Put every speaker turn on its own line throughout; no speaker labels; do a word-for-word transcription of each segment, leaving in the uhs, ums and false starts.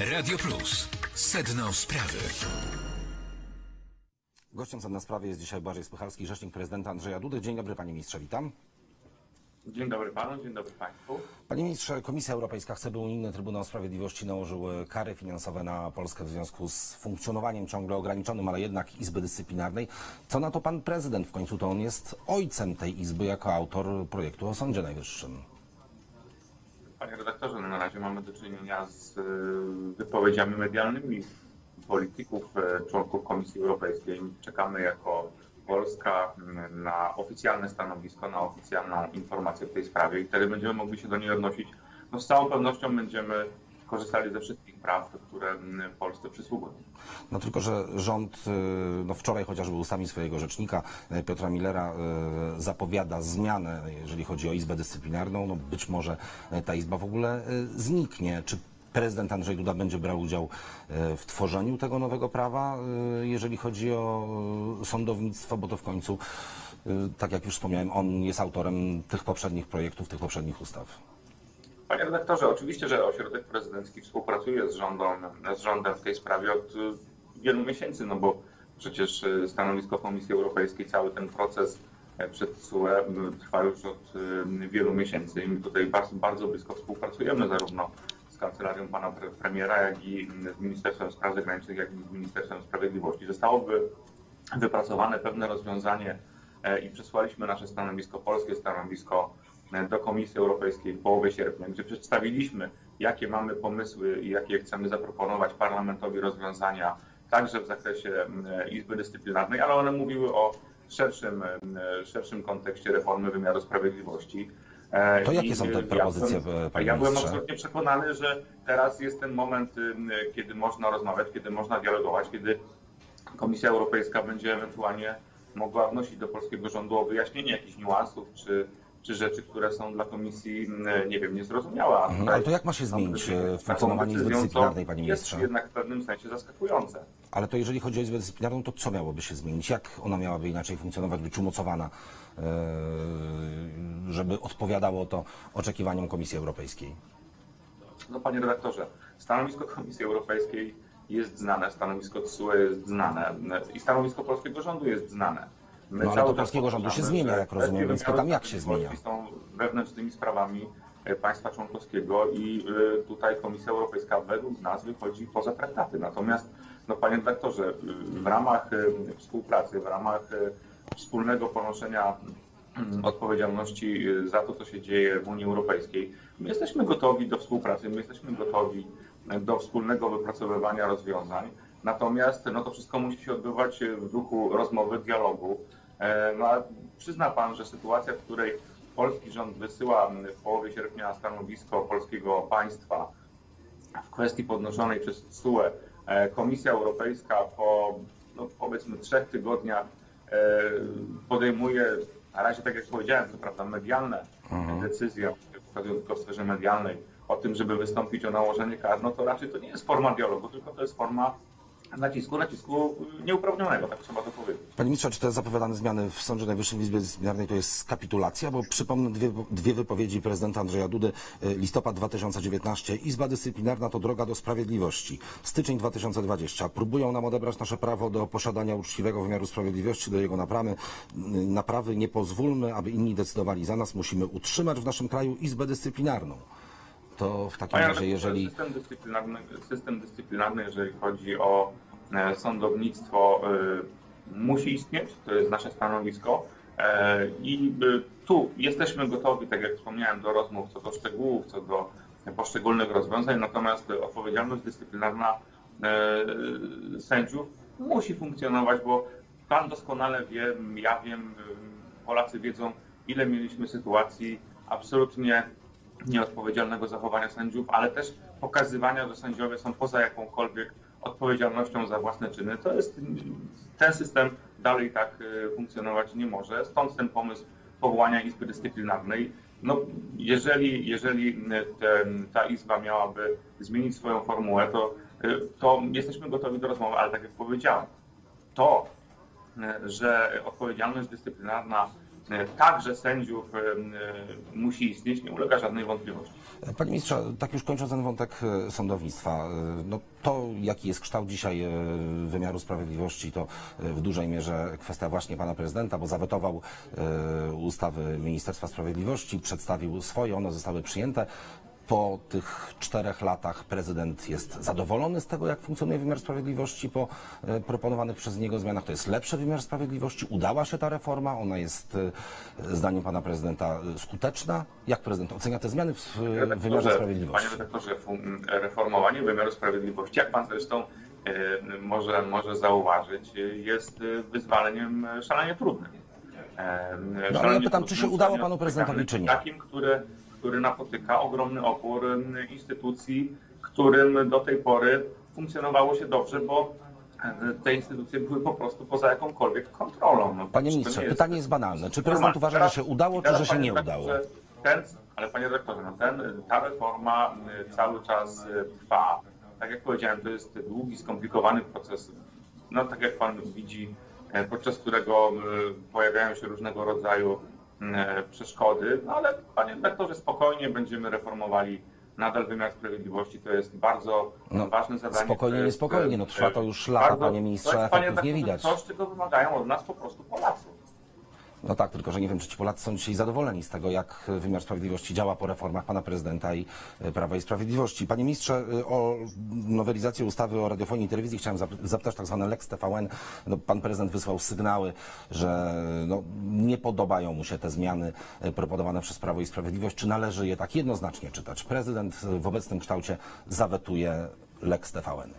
Radio Plus. Sedno sprawy.
Gościem Sedna Sprawy jest dzisiaj Błażej Spychalski, rzecznik prezydenta Andrzeja Dudy. Dzień dobry, panie ministrze, witam.
Dzień dobry panu, dzień dobry państwu.
Panie ministrze, Komisja Europejska chce, by Unijny Trybunał Sprawiedliwości nałożył kary finansowe na Polskę w związku z funkcjonowaniem ciągle ograniczonym, ale jednak Izby Dyscyplinarnej. Co na to pan prezydent? W końcu to on jest ojcem tej Izby jako autor projektu o Sądzie Najwyższym.
Panie redaktorze, na razie mamy do czynienia z wypowiedziami medialnymi polityków, członków Komisji Europejskiej. Czekamy jako Polska na oficjalne stanowisko, na oficjalną informację w tej sprawie i wtedy będziemy mogli się do niej odnosić. No, z całą pewnością będziemy korzystali ze wszystkich praw, które Polsce przysługują.
No tylko, że rząd no wczoraj chociażby ustami swojego rzecznika Piotra Millera zapowiada zmianę, jeżeli chodzi o Izbę Dyscyplinarną. No być może ta Izba w ogóle zniknie. Czy prezydent Andrzej Duda będzie brał udział w tworzeniu tego nowego prawa, jeżeli chodzi o sądownictwo, bo to w końcu, tak jak już wspomniałem, on jest autorem tych poprzednich projektów, tych poprzednich ustaw.
Panie redaktorze, oczywiście, że ośrodek prezydencki współpracuje z, rządą, z rządem w tej sprawie od wielu miesięcy, no bo przecież stanowisko Komisji Europejskiej, cały ten proces przed T S U E trwa już od wielu miesięcy i my tutaj bardzo, bardzo blisko współpracujemy zarówno z kancelarią pana premiera, jak i z Ministerstwem Spraw Zagranicznych, jak i z Ministerstwem Sprawiedliwości. Zostałoby wypracowane pewne rozwiązanie i przesłaliśmy nasze stanowisko, polskie stanowisko do Komisji Europejskiej w połowie sierpnia, gdzie przedstawiliśmy, jakie mamy pomysły i jakie chcemy zaproponować parlamentowi rozwiązania, także w zakresie Izby Dyscyplinarnej, ale one mówiły o szerszym, szerszym kontekście reformy wymiaru sprawiedliwości.
To jakie są te propozycje,
ja byłem,
panie
Ja byłem
ministrze?
absolutnie przekonany, że teraz jest ten moment, kiedy można rozmawiać, kiedy można dialogować, kiedy Komisja Europejska będzie ewentualnie mogła wnosić do polskiego rządu o wyjaśnienie jakichś niuansów czy czy rzeczy, które są dla Komisji, nie wiem, niezrozumiałe.
Mhm, ale to jak ma się zmienić funkcjonowanie Izby Dyscyplinarnej, panie ministrze?
Jest jednak w pewnym sensie zaskakujące.
Ale to jeżeli chodzi o Izbę Dyscyplinarną, to co miałoby się zmienić? Jak ona miałaby inaczej funkcjonować, być umocowana, żeby odpowiadało to oczekiwaniom Komisji Europejskiej?
No panie redaktorze, stanowisko Komisji Europejskiej jest znane, stanowisko T S U E jest znane i stanowisko polskiego rządu jest znane. My
no ale to polskiego rządu się zmienia, jak rozumiem, więc pytam, jak się zmienia?
Są wewnętrznymi sprawami państwa członkowskiego i tutaj Komisja Europejska według nas wychodzi poza traktaty. Natomiast, no panie redaktorze, w ramach współpracy, w ramach wspólnego ponoszenia odpowiedzialności za to, co się dzieje w Unii Europejskiej, my jesteśmy gotowi do współpracy, my jesteśmy gotowi do wspólnego wypracowywania rozwiązań. Natomiast no, to wszystko musi się odbywać w duchu rozmowy, dialogu. No, a przyzna pan, że sytuacja, w której polski rząd wysyła w połowie sierpnia stanowisko polskiego państwa w kwestii podnoszonej przez T S U E, Komisja Europejska po no, powiedzmy trzech tygodniach podejmuje, na razie tak jak powiedziałem, co prawda medialne mhm. decyzje, pokazują tylko w sferze medialnej, o tym, żeby wystąpić o nałożenie kar, no to raczej to nie jest forma dialogu, tylko to jest forma nacisku, nacisku nieuprawnionego, tak trzeba to powiedzieć.
Panie ministrze, czy te zapowiadane zmiany w Sądzie Najwyższym w Izbie Dyscyplinarnej to jest kapitulacja? Bo przypomnę dwie, dwie wypowiedzi prezydenta Andrzeja Dudy. Listopad dwa tysiące dziewiętnasty. Izba Dyscyplinarna to droga do sprawiedliwości. Styczeń dwa tysiące dwudziesty. Próbują nam odebrać nasze prawo do posiadania uczciwego wymiaru sprawiedliwości, do jego naprawy. naprawy. Nie pozwólmy, aby inni decydowali za nas. Musimy utrzymać w naszym kraju Izbę Dyscyplinarną. To w takim razie, jeżeli...
System dyscyplinarny, system dyscyplinarny, jeżeli chodzi o sądownictwo, musi istnieć, to jest nasze stanowisko i tu jesteśmy gotowi, tak jak wspomniałem, do rozmów co do szczegółów, co do poszczególnych rozwiązań, natomiast odpowiedzialność dyscyplinarna sędziów musi funkcjonować, bo pan doskonale wie, ja wiem, Polacy wiedzą, ile mieliśmy sytuacji absolutnie nieodpowiedzialnego zachowania sędziów, ale też pokazywania, że sędziowie są poza jakąkolwiek odpowiedzialnością za własne czyny. To jest, ten system dalej tak funkcjonować nie może. Stąd ten pomysł powołania Izby Dyscyplinarnej. No, jeżeli jeżeli te, ta Izba miałaby zmienić swoją formułę, to, to jesteśmy gotowi do rozmowy, ale tak jak powiedziałem, to, że odpowiedzialność dyscyplinarna także sędziów musi istnieć, nie ulega żadnej wątpliwości.
Panie ministrze, tak już kończąc ten wątek sądownictwa, no to jaki jest kształt dzisiaj wymiaru sprawiedliwości, to w dużej mierze kwestia właśnie pana prezydenta, bo zawetował ustawy Ministerstwa Sprawiedliwości, przedstawił swoje, one zostały przyjęte. Po tych czterech latach prezydent jest zadowolony z tego, jak funkcjonuje wymiar sprawiedliwości po proponowanych przez niego zmianach. To jest lepszy wymiar sprawiedliwości. Udała się ta reforma. Ona jest, zdaniem pana prezydenta, skuteczna. Jak prezydent ocenia te zmiany w wymiarze sprawiedliwości?
Panie redaktorze, reformowanie wymiaru sprawiedliwości, jak pan zresztą może, może zauważyć, jest wyzwaniem szalenie trudnym.
No, ale ja pytam, czy się udało panu prezydentowi, czy nie?
Takim, które który napotyka ogromny opór instytucji, którym do tej pory funkcjonowało się dobrze, bo te instytucje były po prostu poza jakąkolwiek kontrolą. No,
panie ministrze, jest... pytanie jest banalne. Czy prezydent uważa, teraz, że się udało, czy że się nie udało?
Ten, ale panie dyrektorze, no ten, ta reforma cały czas trwa. Tak jak powiedziałem, to jest długi, skomplikowany proces. No tak jak pan widzi, podczas którego pojawiają się różnego rodzaju przeszkody, no ale panie redaktorze, spokojnie będziemy reformowali nadal wymiar sprawiedliwości. To jest bardzo no, ważne zadanie.
Spokojnie, jest, niespokojnie, no trwa to już lata, bardzo, panie ministrze, efektów nie widać.
To, czego wymagają od nas po prostu Polacy.
No tak, tylko że nie wiem, czy ci Polacy są dzisiaj zadowoleni z tego, jak wymiar sprawiedliwości działa po reformach pana prezydenta i Prawa i Sprawiedliwości. Panie ministrze, o nowelizację ustawy o radiofonii i telewizji chciałem zapytać, tak zwane Lex T V N. No, pan prezydent wysłał sygnały, że no, nie podobają mu się te zmiany proponowane przez Prawo i Sprawiedliwość. Czy należy je tak jednoznacznie czytać? Prezydent w obecnym kształcie zawetuje Lex T V N.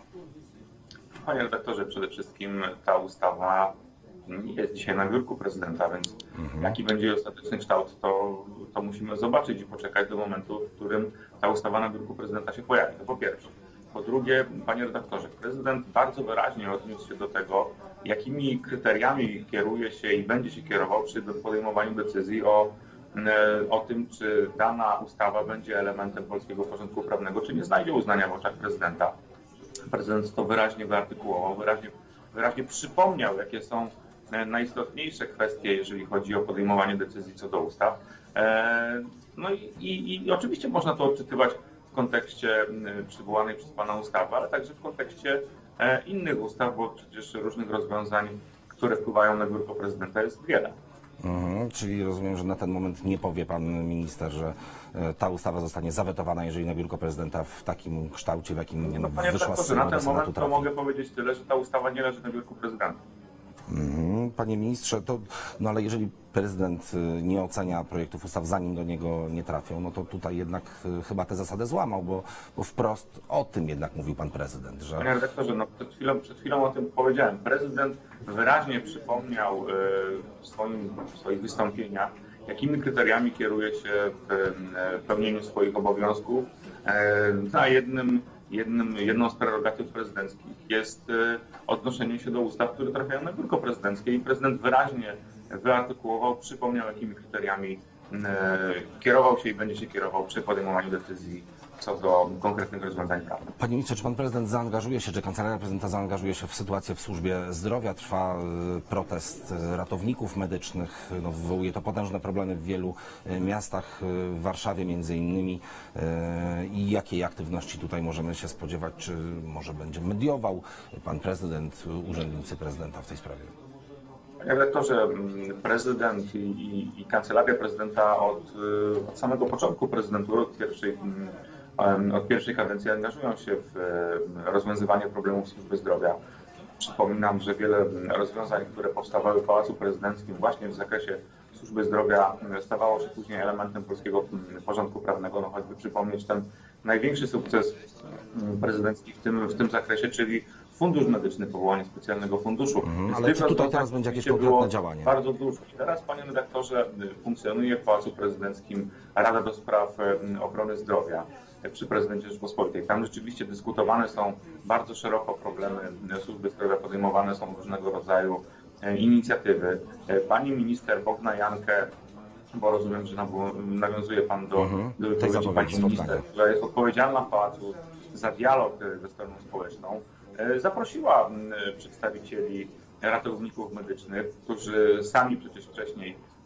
Panie redaktorze, przede wszystkim ta ustawa nie jest dzisiaj na biurku prezydenta, więc mhm. jaki będzie jej ostateczny kształt, to, to musimy zobaczyć i poczekać do momentu, w którym ta ustawa na biurku prezydenta się pojawi. To po pierwsze. Po drugie, panie redaktorze, prezydent bardzo wyraźnie odniósł się do tego, jakimi kryteriami kieruje się i będzie się kierował przy podejmowaniu decyzji o, o tym, czy dana ustawa będzie elementem polskiego porządku prawnego, czy nie znajdzie uznania w oczach prezydenta. Prezydent to wyraźnie wyartykułował, wyraźnie, wyraźnie przypomniał, jakie są najistotniejsze kwestie, jeżeli chodzi o podejmowanie decyzji co do ustaw. No i, i, i oczywiście można to odczytywać w kontekście przywołanej przez pana ustawy, ale także w kontekście innych ustaw, bo przecież różnych rozwiązań, które wpływają na biurko prezydenta, jest wiele.
Mhm, czyli rozumiem, że na ten moment nie powie pan minister, że ta ustawa zostanie zawetowana, jeżeli na biurko prezydenta w takim kształcie, w jakim
no, wyszła z Sejmu do Senatu. Na ten moment to mogę powiedzieć tyle, że ta ustawa nie leży na biurku prezydenta.
Panie ministrze, to, no ale jeżeli prezydent nie ocenia projektów ustaw, zanim do niego nie trafią, no to tutaj jednak chyba tę zasadę złamał, bo, bo wprost o tym jednak mówił pan prezydent, że...
Panie redaktorze, no przed chwilą, przed chwilą o tym powiedziałem. Prezydent wyraźnie przypomniał w, swoim, w swoich wystąpieniach, jakimi kryteriami kieruje się w pełnieniu swoich obowiązków. Na jednym Jednym, jedną z prerogatyw prezydenckich jest odnoszenie się do ustaw, które trafiają na biurko prezydenckie i prezydent wyraźnie wyartykułował, przypomniał, jakimi kryteriami kierował się i będzie się kierował przy podejmowaniu decyzji co do konkretnych rozwiązań prawnych.
Panie ministrze, czy pan prezydent zaangażuje się, czy kancelaria prezydenta zaangażuje się w sytuację w służbie zdrowia? Trwa protest ratowników medycznych, no, wywołuje to potężne problemy w wielu miastach, w Warszawie między innymi. I jakiej aktywności tutaj możemy się spodziewać? Czy może będzie mediował pan prezydent, urzędnicy prezydenta w tej sprawie?
Panie redaktorze, prezydent i, i, i kancelaria prezydenta od, od samego początku prezydentury, od pierwszej, od pierwszej kadencji angażują się w rozwiązywanie problemów służby zdrowia. Przypominam, że wiele rozwiązań, które powstawały w Pałacu Prezydenckim właśnie w zakresie służby zdrowia, stawało się później elementem polskiego porządku prawnego. No choćby przypomnieć ten największy sukces prezydencki w tym, w tym zakresie, czyli Fundusz Medyczny, powołanie specjalnego funduszu.
Mhm, ale czy tutaj teraz będzie jakieś konkretne działanie?
Bardzo dużo. I teraz, panie redaktorze, funkcjonuje w Pałacu Prezydenckim Rada do Spraw Ochrony Zdrowia przy prezydencie Rzeczypospolitej. Tam rzeczywiście dyskutowane są bardzo szeroko problemy służby zdrowia, podejmowane są różnego rodzaju inicjatywy. Pani minister Bogna Jankę, bo rozumiem, że nawiązuje pan do, mhm, do wypowiedzi pani minister, która jest odpowiedzialna w Pałacu za dialog ze stroną społeczną, zaprosiła przedstawicieli ratowników medycznych, którzy sami przecież wcześniej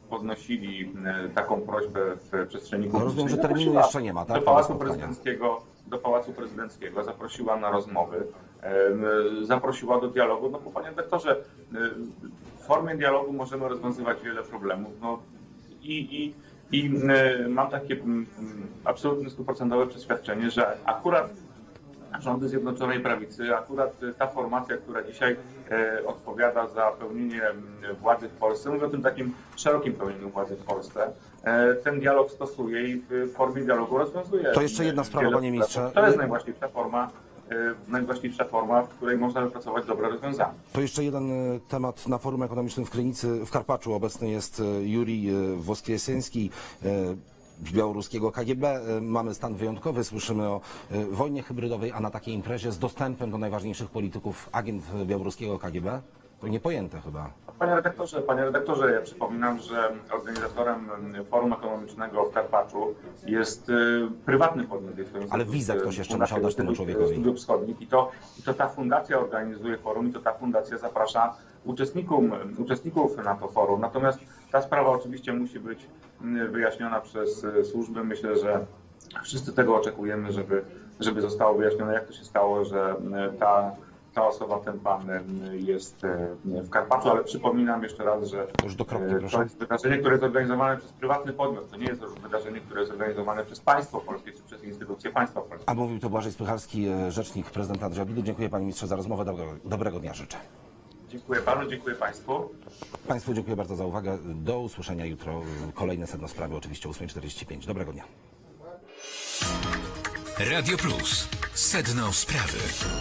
podnosili taką prośbę w przestrzeni publicznej.
No rozumiem, że terminu jeszcze nie ma, tak?
Do Pałacu Prezydenckiego, do Pałacu Prezydenckiego zaprosiła na rozmowy, zaprosiła do dialogu, no bo panie redaktorze, w formie dialogu możemy rozwiązywać wiele problemów. No i, i, i mam takie absolutnie stuprocentowe przeświadczenie, że akurat rządy Zjednoczonej Prawicy, akurat ta formacja, która dzisiaj e, odpowiada za pełnienie władzy w Polsce, mówię o tym takim szerokim pełnieniu władzy w Polsce, e, ten dialog stosuje i w formie dialogu rozwiązuje.
To jeszcze jedna sprawa, panie ministrze.
To jest najwłaściwsza forma, e, najwłaściwsza forma, w której można wypracować dobre rozwiązania.
To jeszcze jeden temat na forum ekonomicznym w Krynicy, w Karpaczu. Obecny jest Jurij Woskwieseński z białoruskiego K G B. Mamy stan wyjątkowy, słyszymy o wojnie hybrydowej, a na takiej imprezie z dostępem do najważniejszych polityków, agent białoruskiego K G B? To niepojęte chyba.
Panie redaktorze, panie redaktorze, ja przypominam, że organizatorem forum ekonomicznego w Karpaczu jest y, prywatny podmiot.
Ale wizę ktoś jeszcze musiał dać temu człowiekowi.
Studiów Wschodnich i to, i to ta fundacja organizuje forum i to ta fundacja zaprasza uczestników, uczestników na to forum. Natomiast ta sprawa oczywiście musi być wyjaśniona przez służby. Myślę, że wszyscy tego oczekujemy, żeby, żeby zostało wyjaśnione, jak to się stało, że ta Ta osoba, ten pan jest w Karpaczu, ale przypominam jeszcze raz, że
Już dokropnie,
to jest wydarzenie, które jest organizowane przez prywatny podmiot. To nie jest wydarzenie, które jest organizowane przez państwo polskie czy przez instytucje państwa polskiego.
A mówił to Błażej Spychalski, rzecznik prezydenta Andrzeja Dudy. Dziękuję panie ministrze za rozmowę. Dobrego, dobrego dnia życzę.
Dziękuję panu, dziękuję państwu.
Państwu dziękuję bardzo za uwagę. Do usłyszenia jutro. Kolejne sedno sprawy oczywiście o ósma czterdzieści pięć. Dobrego dnia.
Radio Plus. Sedno sprawy.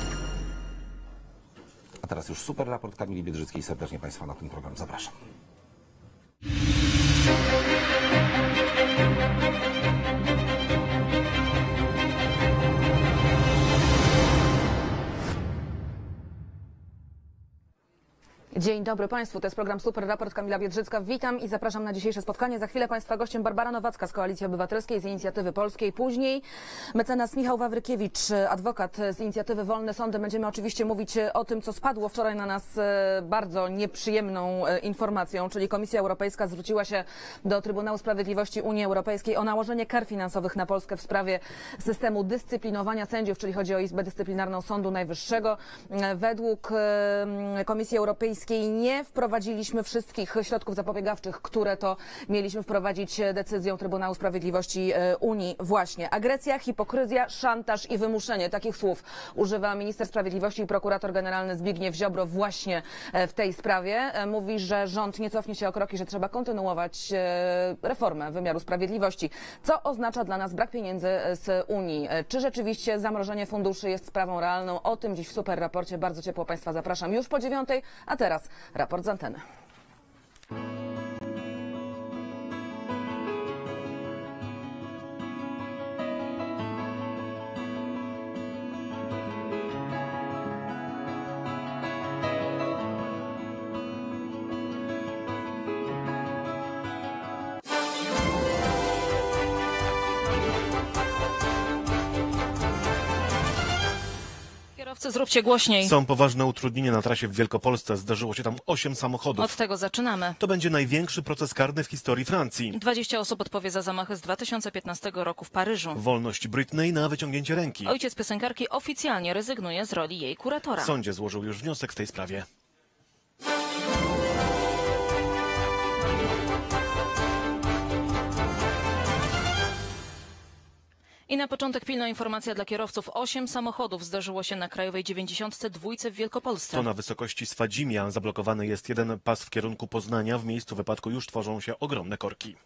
A teraz już super raport Kamili Biedrzyckiej. Serdecznie państwa na ten program zapraszam.
Dzień dobry Państwu, to jest program Super Raport, Kamila Biedrzycka. Witam i zapraszam na dzisiejsze spotkanie. Za chwilę Państwa gościem Barbara Nowacka z Koalicji Obywatelskiej, z Inicjatywy Polskiej. Później mecenas Michał Wawrykiewicz, adwokat z Inicjatywy Wolne Sądy. Będziemy oczywiście mówić o tym, co spadło wczoraj na nas bardzo nieprzyjemną informacją, czyli Komisja Europejska zwróciła się do Trybunału Sprawiedliwości Unii Europejskiej o nałożenie kar finansowych na Polskę w sprawie systemu dyscyplinowania sędziów, czyli chodzi o Izbę Dyscyplinarną Sądu Najwyższego. Według Komisji Europejskiej nie wprowadziliśmy wszystkich środków zapobiegawczych, które to mieliśmy wprowadzić decyzją Trybunału Sprawiedliwości Unii. Właśnie agresja, hipokryzja, szantaż i wymuszenie. Takich słów używa minister sprawiedliwości i prokurator generalny Zbigniew Ziobro właśnie w tej sprawie. Mówi, że rząd nie cofnie się o kroki, że trzeba kontynuować reformę wymiaru sprawiedliwości. Co oznacza dla nas brak pieniędzy z Unii? Czy rzeczywiście zamrożenie funduszy jest sprawą realną? O tym dziś w Super Raporcie. Bardzo ciepło Państwa zapraszam już po dziewiątej, a teraz raport z anteny.
Zróbcie głośniej.
Są poważne utrudnienia na trasie w Wielkopolsce. Zdarzyło się tam osiem samochodów.
Od tego zaczynamy.
To będzie największy proces karny w historii Francji.
dwadzieścia osób odpowie za zamachy z dwa tysiące piętnastego roku w Paryżu.
Wolność Britney na wyciągnięcie ręki.
Ojciec piosenkarki oficjalnie rezygnuje z roli jej kuratora.
W sądzie złożył już wniosek w tej sprawie.
I na początek pilna informacja dla kierowców. Osiem samochodów zdarzyło się na Krajowej dziewięćdziesiątce dwa w Wielkopolsce.
To na wysokości Swadzimia. Zablokowany jest jeden pas w kierunku Poznania. W miejscu wypadku już tworzą się ogromne korki.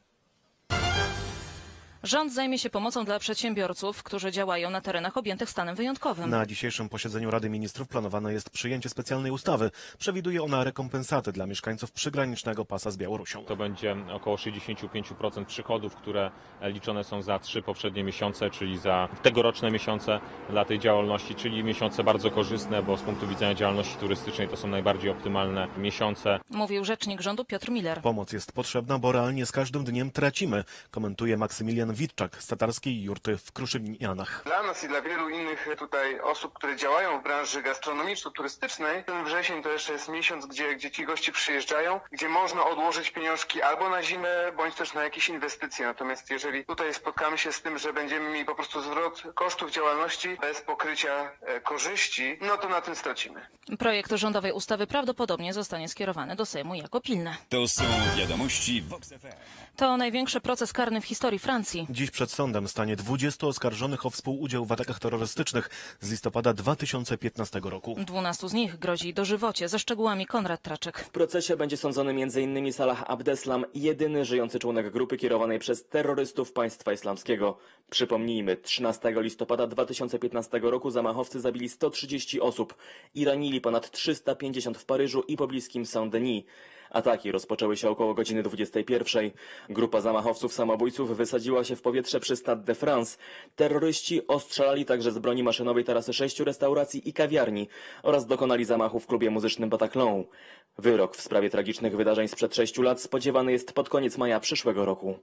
Rząd zajmie się pomocą dla przedsiębiorców, którzy działają na terenach objętych stanem wyjątkowym.
Na dzisiejszym posiedzeniu Rady Ministrów planowane jest przyjęcie specjalnej ustawy. Przewiduje ona rekompensaty dla mieszkańców przygranicznego pasa z Białorusią.
To będzie około sześćdziesiąt pięć procent przychodów, które liczone są za trzy poprzednie miesiące, czyli za tegoroczne miesiące dla tej działalności, czyli miesiące bardzo korzystne, bo z punktu widzenia działalności turystycznej to są najbardziej optymalne miesiące.
Mówił rzecznik rządu Piotr Miller.
Pomoc jest potrzebna, bo realnie z każdym dniem tracimy, komentuje Maksymilian Jan Witczak z tatarskiej jurty w Kruszynianach.
Dla nas i dla wielu innych tutaj osób, które działają w branży gastronomiczno-turystycznej, ten wrzesień to jeszcze jest miesiąc, gdzie, gdzie ci goście przyjeżdżają, gdzie można odłożyć pieniążki albo na zimę, bądź też na jakieś inwestycje. Natomiast jeżeli tutaj spotkamy się z tym, że będziemy mieli po prostu zwrot kosztów działalności bez pokrycia e, korzyści, no to na tym stracimy.
Projekt rządowej ustawy prawdopodobnie zostanie skierowany do Sejmu jako pilny.
To są wiadomości Vox F M.
To największy proces karny w historii Francji.
Dziś przed sądem stanie dwudziestu oskarżonych o współudział w atakach terrorystycznych z listopada dwa tysiące piętnastego roku.
Dwunastu z nich grozi dożywocie. Ze szczegółami Konrad Traczek.
W procesie będzie sądzony między innymi Salah Abdeslam, jedyny żyjący członek grupy kierowanej przez terrorystów państwa islamskiego. Przypomnijmy, trzynastego listopada dwa tysiące piętnastego roku zamachowcy zabili sto trzydzieści osób i ranili ponad trzysta pięćdziesiąt w Paryżu i pobliskim Saint-Denis. Ataki rozpoczęły się około godziny dwudziestej pierwszej. Grupa zamachowców samobójców wysadziła się w powietrze przy Stade de France. Terroryści ostrzelali także z broni maszynowej tarasy sześciu restauracji i kawiarni oraz dokonali zamachu w klubie muzycznym Bataclan. Wyrok w sprawie tragicznych wydarzeń sprzed sześciu lat spodziewany jest pod koniec maja przyszłego roku.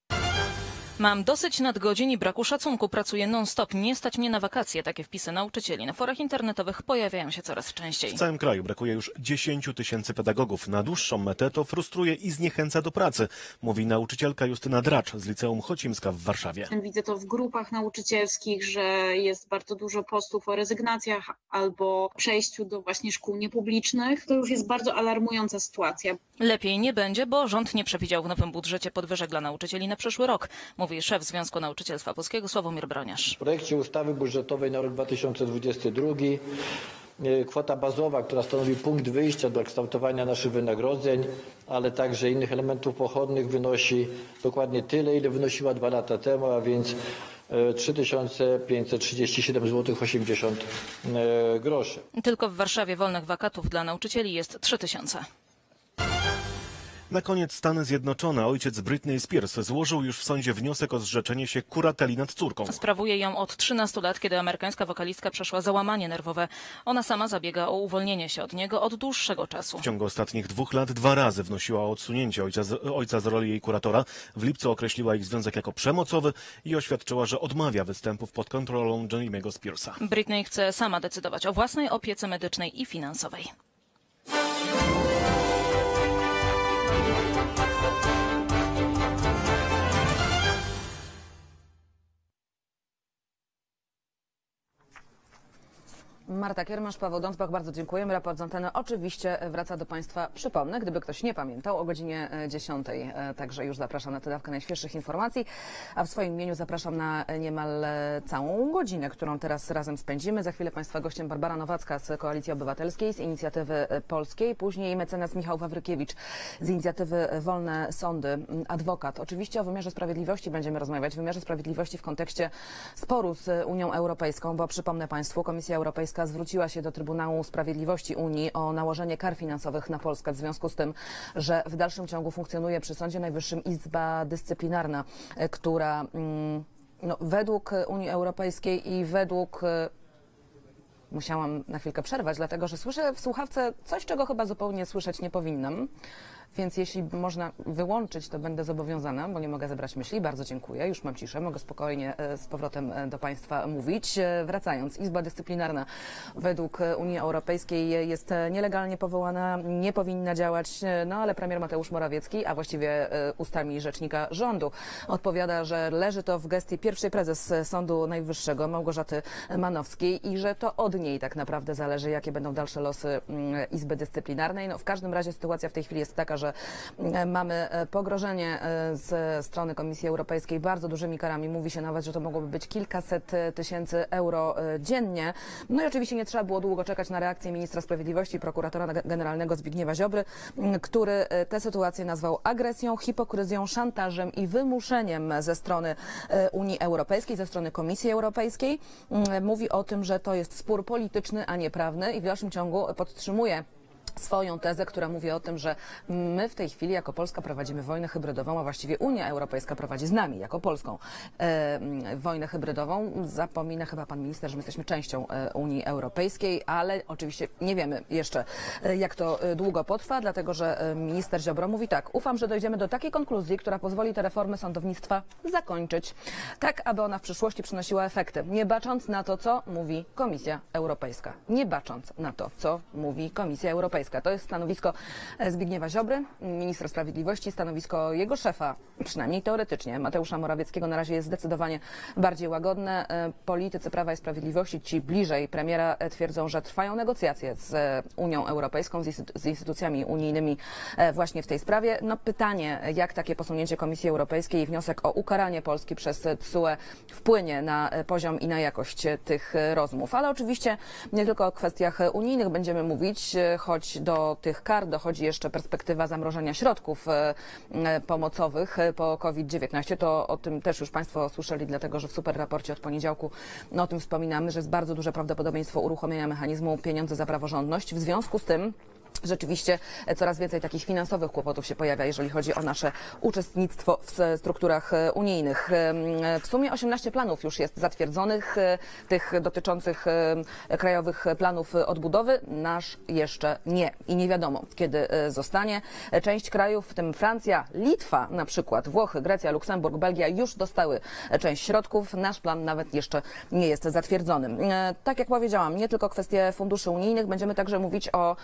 Mam dosyć nadgodzin i braku szacunku. Pracuję non-stop. Nie stać mnie na wakacje. Takie wpisy nauczycieli na forach internetowych pojawiają się coraz częściej.
W całym kraju brakuje już dziesięciu tysięcy pedagogów. Na dłuższą metę to frustruje i zniechęca do pracy, mówi nauczycielka Justyna Dracz z Liceum Chocimska w Warszawie.
Widzę to w grupach nauczycielskich, że jest bardzo dużo postów o rezygnacjach albo przejściu do właśnie szkół niepublicznych. To już jest bardzo alarmująca sytuacja.
Lepiej nie będzie, bo rząd nie przewidział w nowym budżecie podwyżek dla nauczycieli na przyszły rok, mówi szef Związku Nauczycielstwa Polskiego Sławomir Broniarz.
W projekcie ustawy budżetowej na rok dwa tysiące dwudziesty drugi kwota bazowa, która stanowi punkt wyjścia do kształtowania naszych wynagrodzeń, ale także innych elementów pochodnych, wynosi dokładnie tyle, ile wynosiła dwa lata temu, a więc trzy tysiące pięćset trzydzieści siedem złotych osiemdziesiąt groszy.
Tylko w Warszawie wolnych wakatów dla nauczycieli jest trzy tysiące.
Na koniec Stany Zjednoczone. Ojciec Britney Spears złożył już w sądzie wniosek o zrzeczenie się kurateli nad córką.
Sprawuje ją od trzynastu lat, kiedy amerykańska wokalistka przeszła załamanie nerwowe. Ona sama zabiega o uwolnienie się od niego od dłuższego czasu.
W ciągu ostatnich dwóch lat dwa razy wnosiła o odsunięcie ojca z, ojca z roli jej kuratora. W lipcu określiła ich związek jako przemocowy i oświadczyła, że odmawia występów pod kontrolą Jamie'ego Spearsa.
Britney chce sama decydować o własnej opiece medycznej i finansowej.
Marta Kiermasz, Paweł Dąsbach, bardzo dziękujemy. Raport z anteny oczywiście wraca do Państwa. Przypomnę, gdyby ktoś nie pamiętał, o godzinie dziesiątej. Także już zapraszam na tę dawkę najświeższych informacji, a w swoim imieniu zapraszam na niemal całą godzinę, którą teraz razem spędzimy. Za chwilę Państwa gościem Barbara Nowacka z Koalicji Obywatelskiej, z Inicjatywy Polskiej, później mecenas Michał Wawrykiewicz z Inicjatywy Wolne Sądy, adwokat. Oczywiście o wymiarze sprawiedliwości będziemy rozmawiać, wymiarze sprawiedliwości w kontekście sporu z Unią Europejską, bo przypomnę Państwu, Komisja Europejska zwróciła się do Trybunału Sprawiedliwości Unii o nałożenie kar finansowych na Polskę w związku z tym, że w dalszym ciągu funkcjonuje przy Sądzie Najwyższym Izba Dyscyplinarna, która no, według Unii Europejskiej i według... Musiałam na chwilkę przerwać, dlatego że słyszę w słuchawce coś, czego chyba zupełnie słyszeć nie powinnam. Więc jeśli można wyłączyć, to będę zobowiązana, bo nie mogę zebrać myśli. Bardzo dziękuję. Już mam ciszę. Mogę spokojnie z powrotem do Państwa mówić. Wracając, Izba Dyscyplinarna według Unii Europejskiej jest nielegalnie powołana, nie powinna działać, no ale premier Mateusz Morawiecki, a właściwie ustami rzecznika rządu, odpowiada, że leży to w gestii pierwszej prezes Sądu Najwyższego, Małgorzaty Manowskiej i że to od niej tak naprawdę zależy, jakie będą dalsze losy Izby Dyscyplinarnej. No, w każdym razie sytuacja w tej chwili jest taka, że mamy pogrożenie z strony Komisji Europejskiej bardzo dużymi karami. Mówi się nawet, że to mogłoby być kilkaset tysięcy euro dziennie. No i oczywiście nie trzeba było długo czekać na reakcję ministra sprawiedliwości i prokuratora generalnego Zbigniewa Ziobry, który tę sytuację nazwał agresją, hipokryzją, szantażem i wymuszeniem ze strony Unii Europejskiej, ze strony Komisji Europejskiej. Mówi o tym, że to jest spór polityczny, a nie prawny i w dalszym ciągu podtrzymuje swoją tezę, która mówi o tym, że my w tej chwili jako Polska prowadzimy wojnę hybrydową, a właściwie Unia Europejska prowadzi z nami, jako Polską, e, wojnę hybrydową. Zapomina chyba pan minister, że my jesteśmy częścią e, Unii Europejskiej, ale oczywiście nie wiemy jeszcze, e, jak to e, długo potrwa, dlatego że e, minister Ziobro mówi tak: ufam, że dojdziemy do takiej konkluzji, która pozwoli te reformy sądownictwa zakończyć, tak aby ona w przyszłości przynosiła efekty, nie bacząc na to, co mówi Komisja Europejska. Nie bacząc na to, co mówi Komisja Europejska. To jest stanowisko Zbigniewa Ziobry, ministra sprawiedliwości, stanowisko jego szefa, przynajmniej teoretycznie, Mateusza Morawieckiego, na razie jest zdecydowanie bardziej łagodne. Politycy Prawa i Sprawiedliwości, ci bliżej premiera, twierdzą, że trwają negocjacje z Unią Europejską, z, instytu z instytucjami unijnymi właśnie w tej sprawie. No pytanie, jak takie posunięcie Komisji Europejskiej i wniosek o ukaranie Polski przez T S U E wpłynie na poziom i na jakość tych rozmów. Ale oczywiście nie tylko o kwestiach unijnych będziemy mówić, choć do tych kar dochodzi jeszcze perspektywa zamrożenia środków pomocowych po COVID dziewiętnaście. To o tym też już Państwo słyszeli, dlatego że w superraporcie od poniedziałku no, o tym wspominamy, że jest bardzo duże prawdopodobieństwo uruchomienia mechanizmu pieniądze za praworządność. W związku z tym rzeczywiście coraz więcej takich finansowych kłopotów się pojawia, jeżeli chodzi o nasze uczestnictwo w strukturach unijnych. W sumie osiemnaście planów już jest zatwierdzonych, tych dotyczących krajowych planów odbudowy. Nasz jeszcze nie i nie wiadomo, kiedy zostanie. Część krajów, w tym Francja, Litwa na przykład, Włochy, Grecja, Luksemburg, Belgia już dostały część środków. Nasz plan nawet jeszcze nie jest zatwierdzony. Tak jak powiedziałam, nie tylko kwestie funduszy unijnych, będziemy także mówić o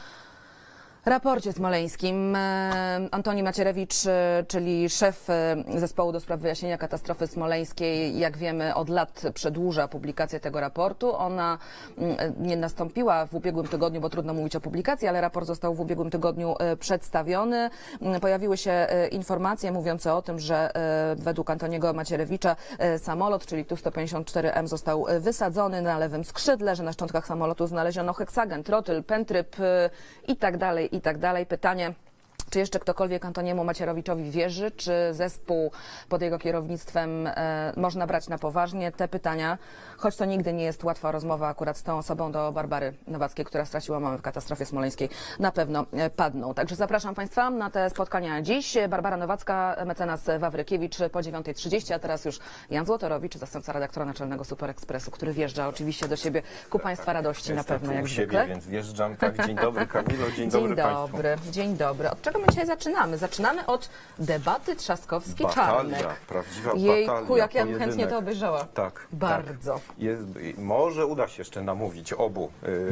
raporcie smoleńskim. Antoni Macierewicz, czyli szef zespołu do spraw wyjaśnienia katastrofy smoleńskiej, jak wiemy, od lat przedłuża publikację tego raportu. Ona nie nastąpiła w ubiegłym tygodniu, bo trudno mówić o publikacji, ale raport został w ubiegłym tygodniu przedstawiony. Pojawiły się informacje mówiące o tym, że według Antoniego Macierewicza samolot, czyli Tu sto pięćdziesiąt cztery M, został wysadzony na lewym skrzydle, że na szczątkach samolotu znaleziono heksagen, trotyl, pentryb i tak dalej. I tak dalej. Pytanie, czy jeszcze ktokolwiek Antoniemu Macierewiczowi wierzy, czy zespół pod jego kierownictwem e, można brać na poważnie? Te pytania, choć to nigdy nie jest łatwa rozmowa akurat z tą osobą, do Barbary Nowackiej, która straciła mamę w katastrofie smoleńskiej, na pewno e, padną. Także zapraszam Państwa na te spotkania dziś. Barbara Nowacka, mecenas Wawrykiewicz po dziewiątej trzydzieści, a teraz już Jan Złotorowicz, zastępca redaktora naczelnego Super Expressu, który wjeżdża oczywiście do siebie ku Państwa radości. Jestem na pewno, jak
siebie,
zwykle.
Więc wjeżdżam. Tak, dzień dobry Kamilo, dzień,
dzień
dobry,
dobry
Państwu.
Dzień dobry. Od czego my dzisiaj zaczynamy? Zaczynamy od debaty Trzaskowski-Czarnek.
Batalia, prawdziwa
Jejku,
batalia,
jak ja bym
pojedynek.
chętnie to obejrzała.
Tak.
Bardzo.
Tak. Jest, może uda się jeszcze namówić obu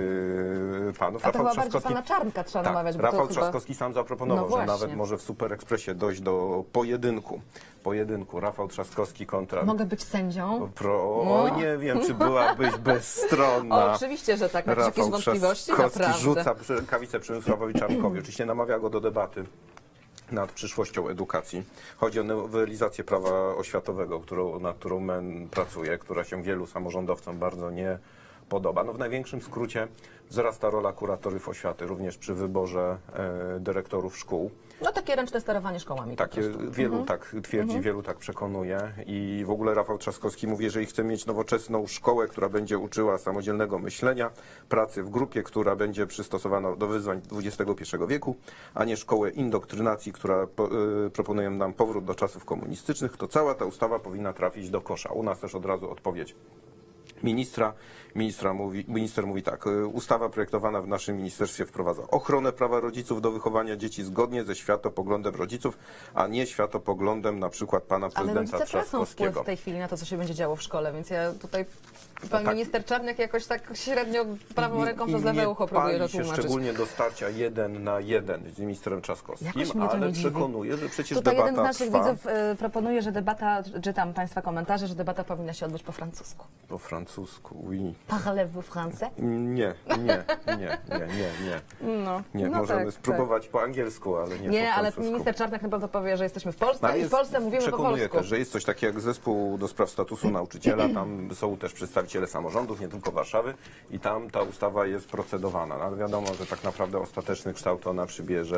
yy, panów.
A to
Rafał
chyba bardziej pana Czarnka trzeba
tak,
namawiać. Bo
Rafał
to
Trzaskowski
chyba...
sam zaproponował,
no
że nawet może w Super Expressie dojść do pojedynku. Pojedynku Rafał Trzaskowski kontra...
Mogę być sędzią?
Pro...
No.
O, nie wiem, czy byłabyś bezstronna.
O, oczywiście, że tak. Masz jakieś wątpliwości?
Trzaskowski
Naprawdę.
rzuca rękawicę Przemysławowi Czarnkowi. Oczywiście namawia go do debaty nad przyszłością edukacji. Chodzi o nowelizację prawa oświatowego, którą, nad którą M E N pracuje, która się wielu samorządowcom bardzo nie podoba. No w największym skrócie wzrasta rola kuratorów oświaty, również przy wyborze e, dyrektorów szkół.
No takie ręczne sterowanie szkołami.
Takie wielu
mhm.
tak twierdzi,
mhm.
wielu tak przekonuje i w ogóle Rafał Trzaskowski mówi, jeżeli chce mieć nowoczesną szkołę, która będzie uczyła samodzielnego myślenia, pracy w grupie, która będzie przystosowana do wyzwań dwudziestego pierwszego wieku, a nie szkołę indoktrynacji, która po, y, proponuje nam powrót do czasów komunistycznych, to cała ta ustawa powinna trafić do kosza. U nas też od razu odpowiedź ministra. Ministra mówi, minister mówi tak, ustawa projektowana w naszym ministerstwie wprowadza ochronę prawa rodziców do wychowania dzieci zgodnie ze światopoglądem rodziców, a nie światopoglądem na przykład pana prezydenta
Ale rodzice tracą
Trzaskowskiego.
wpływ w tej chwili na to, co się będzie działo w szkole, więc ja tutaj, pan
tak.
minister Czarnek jakoś tak średnio prawą ręką
I,
przez lewe ucho próbuje to
tłumaczyć. Nie pali się szczególnie do starcia jeden na jeden z ministrem Trzaskowskim, ale przekonuje, że przecież
tutaj
debata
jeden z naszych
trwa.
widzów y, proponuje, że debata, czytam Państwa komentarze, że debata powinna się odbyć po francusku.
Po francusku, oui.
Parlez-vous français?
Nie, nie, nie, nie, nie, nie.
No,
nie,
no
możemy
tak,
spróbować tak. po angielsku, ale nie,
nie
po
ale
francusku.
minister Czarnek chyba to powie, że jesteśmy w Polsce
no,
i w Polsce mówimy po polsku.
Przekonuję też, że jest coś takiego jak zespół do spraw statusu nauczyciela, tam są też przedstawiciele samorządów, nie tylko Warszawy i tam ta ustawa jest procedowana, no, ale wiadomo, że tak naprawdę ostateczny kształt ona przybierze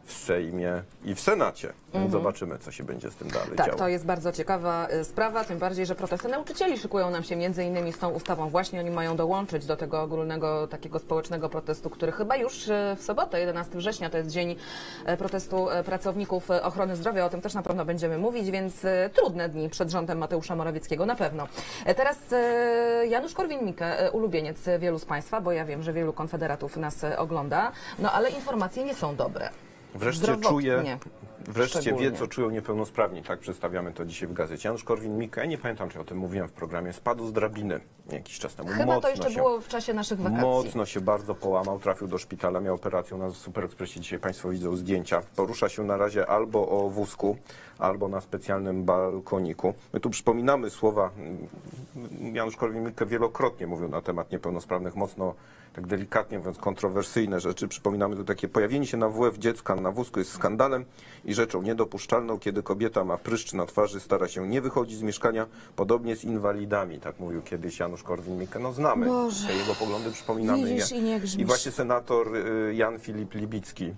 w Sejmie i w Senacie. Więc
Mhm.
zobaczymy, co się będzie z tym dalej
Tak,
działo.
to jest bardzo ciekawa y, sprawa, tym bardziej, że protesty nauczycieli szykują nam się między innymi z tą ustawą. Właśnie oni mają dołączyć do tego ogólnego takiego społecznego protestu, który chyba już y, w sobotę, jedenastego września, to jest dzień y, protestu y, pracowników y, ochrony zdrowia. O tym też na pewno będziemy mówić, więc y, trudne dni przed rządem Mateusza Morawieckiego na pewno. Y, teraz y, Janusz Korwin-Mikke, y, ulubieniec wielu z Państwa, bo ja wiem, że wielu konfederatów nas y, ogląda, no ale informacje nie są dobre.
Wreszcie
Zdrowotnie.
czuje, wreszcie
Szczególnie.
wie, co czują niepełnosprawni. Tak przedstawiamy to dzisiaj w gazecie. Janusz Korwin-Mikke, ja nie pamiętam, czy o tym mówiłem w programie, spadł z drabiny jakiś czas temu.
Chyba
mocno
to jeszcze
się,
było w czasie naszych wakacji.
Mocno się bardzo połamał, trafił do szpitala, miał operację. Na Super Expressie dzisiaj Państwo widzą zdjęcia. Porusza się na razie albo o wózku, albo na specjalnym balkoniku. My tu przypominamy słowa, Janusz Korwin-Mikke wielokrotnie mówił na temat niepełnosprawnych, mocno, tak delikatnie mówiąc, kontrowersyjne rzeczy. Przypominamy tu takie, pojawienie się na W F dziecka na wózku jest skandalem i rzeczą niedopuszczalną, kiedy kobieta ma pryszcz na twarzy, stara się nie wychodzić z mieszkania, podobnie z inwalidami, tak mówił kiedyś Janusz Korwin-Mikke. No znamy
Boże.
te jego poglądy, przypominamy
Widzisz
je.
i nie grzmisz.
I właśnie senator y, Jan Filip Libicki,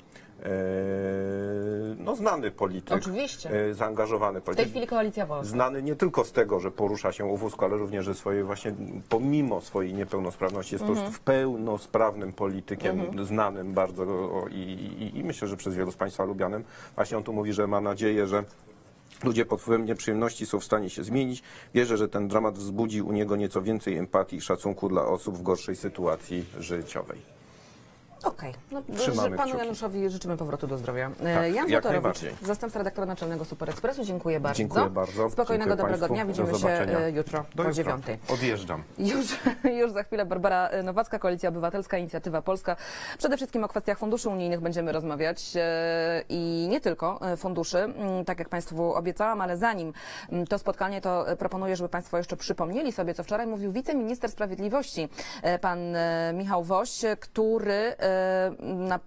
no znany polityk,
Oczywiście.
zaangażowany
W
polityk.
tej chwili Koalicja Polska.
Znany nie tylko z tego, że porusza się o wózku, ale również, że swoje właśnie, pomimo swojej niepełnosprawności jest
Mhm.
po prostu pełnosprawnym politykiem,
Mhm.
znanym bardzo o, i, i, i myślę, że przez wielu z Państwa lubianym. Właśnie on tu mówi, że ma nadzieję, że ludzie pod wpływem nieprzyjemności są w stanie się zmienić. Wierzę, że ten dramat wzbudzi u niego nieco więcej empatii i szacunku dla osób w gorszej sytuacji życiowej.
Okej. No,
Trzymamy
panu
kciuki.
Januszowi życzymy powrotu do zdrowia.
Tak,
Jan
jak
Złotorowicz,
najbardziej.
zastępca redaktora naczelnego Super Expressu. Dziękuję bardzo.
Dziękuję bardzo.
Spokojnego,
Dziękuję
dobrego
Państwu.
dnia.
Do
Widzimy się
zobaczenia.
e, jutro
Do
po
jutra.
dziewiątej.
Odjeżdżam.
Już, już za chwilę Barbara Nowacka, Koalicja Obywatelska, Inicjatywa Polska. Przede wszystkim o kwestiach funduszy unijnych będziemy rozmawiać e, i nie tylko e, funduszy, m, tak jak Państwu obiecałam, ale zanim m, to spotkanie, to e, proponuję, żeby Państwo jeszcze przypomnieli sobie, co wczoraj mówił wiceminister sprawiedliwości, e, pan e, Michał Woś, który e, na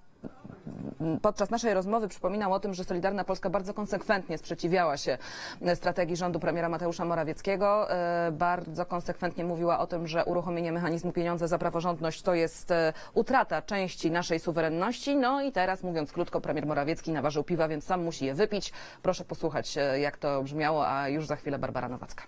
podczas naszej rozmowy przypominał o tym, że Solidarna Polska bardzo konsekwentnie sprzeciwiała się strategii rządu premiera Mateusza Morawieckiego. E, Bardzo konsekwentnie mówiła o tym, że uruchomienie mechanizmu pieniądze za praworządność to jest e, utrata części naszej suwerenności. No i teraz, mówiąc krótko, premier Morawiecki naważył piwa, więc sam musi je wypić. Proszę posłuchać, e, jak to brzmiało, a już za chwilę Barbara Nowacka.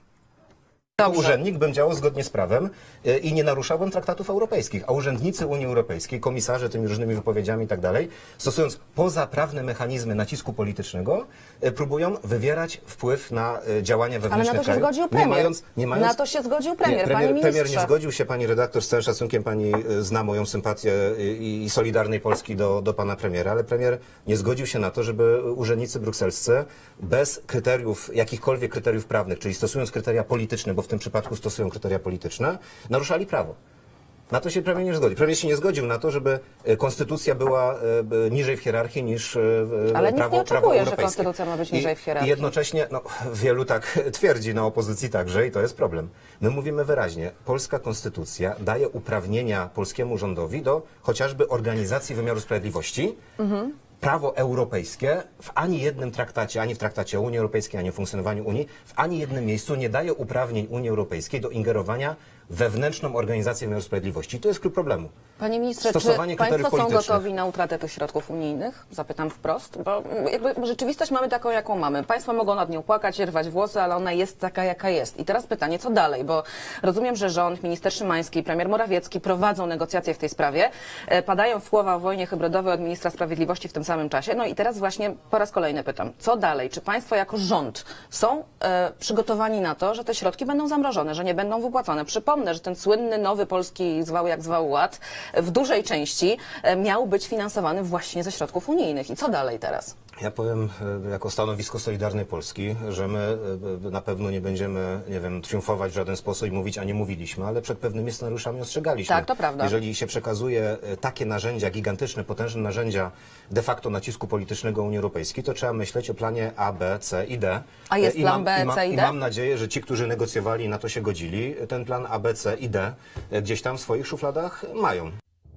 Jako urzędnik bym działał zgodnie z prawem e, i nie naruszałbym traktatów europejskich, a urzędnicy Unii Europejskiej, komisarze tymi różnymi wypowiedziami i tak dalej, stosując pozaprawne mechanizmy nacisku politycznego, e, próbują wywierać wpływ na e, działania
Ale
wewnętrzne
na to się
kraju.
zgodził premier.
Nie mając, nie mając,
Na to się zgodził premier,
nie,
panie
premier,
ministrze.
premier nie zgodził się, pani redaktor, z całym szacunkiem pani e, zna moją sympatię i, i Solidarnej Polski do, do pana premiera, ale premier nie zgodził się na to, żeby urzędnicy brukselscy bez kryteriów, jakichkolwiek kryteriów prawnych, czyli stosując kryteria polityczne, bo w tym przypadku stosują kryteria polityczne, naruszali prawo. Na to się premier nie zgodził. Premier się nie zgodził na to, żeby e, konstytucja była e, niżej w hierarchii niż e,
Ale nikt
prawo,
nie
prawo
oczekuje, że
europejskie.
konstytucja ma być niżej w
I,
hierarchii.
I jednocześnie, no, wielu tak twierdzi, na opozycji także, i to jest problem. My mówimy wyraźnie, polska konstytucja daje uprawnienia polskiemu rządowi do chociażby organizacji wymiaru sprawiedliwości. Mhm. Prawo europejskie w ani jednym traktacie, ani w traktacie o Unii Europejskiej, ani o funkcjonowaniu Unii, w ani jednym miejscu nie daje uprawnień Unii Europejskiej do ingerowania w wewnętrzną organizację wymiaru sprawiedliwości. I to jest klucz problemu.
Panie ministrze,
Stosowanie
czy Państwo
kryteriów
są
politycznych.
gotowi na utratę tych środków unijnych? Zapytam wprost, bo jakby rzeczywistość mamy taką, jaką mamy. Państwo mogą nad nią płakać, rwać włosy, ale ona jest taka, jaka jest. I teraz pytanie, co dalej? Bo rozumiem, że rząd, minister Szymański, premier Morawiecki prowadzą negocjacje w tej sprawie. E, Padają słowa o wojnie hybrydowej od ministra sprawiedliwości w tym samym czasie. No i teraz właśnie po raz kolejny pytam, co dalej? Czy Państwo jako rząd są e, przygotowani na to, że te środki będą zamrożone, że nie będą wypłacone? Przypomnę, że ten słynny nowy polski zwał jak zwał ład w dużej części miał być finansowany właśnie ze środków unijnych. I co dalej teraz?
Ja powiem e, jako stanowisko Solidarnej Polski, że my e, na pewno nie będziemy, nie wiem, triumfować w żaden sposób i mówić, a nie mówiliśmy, ale przed pewnymi scenariuszami ostrzegaliśmy.
Tak, to prawda.
Jeżeli się przekazuje e, takie narzędzia, gigantyczne, potężne narzędzia de facto nacisku politycznego Unii Europejskiej, to trzeba myśleć o planie A, B, C i D.
A jest
I
plan
mam,
B,
i ma,
C i D?
I mam nadzieję, że ci, którzy negocjowali, na to się godzili, ten plan A, B, C i D e, gdzieś tam w swoich szufladach mają.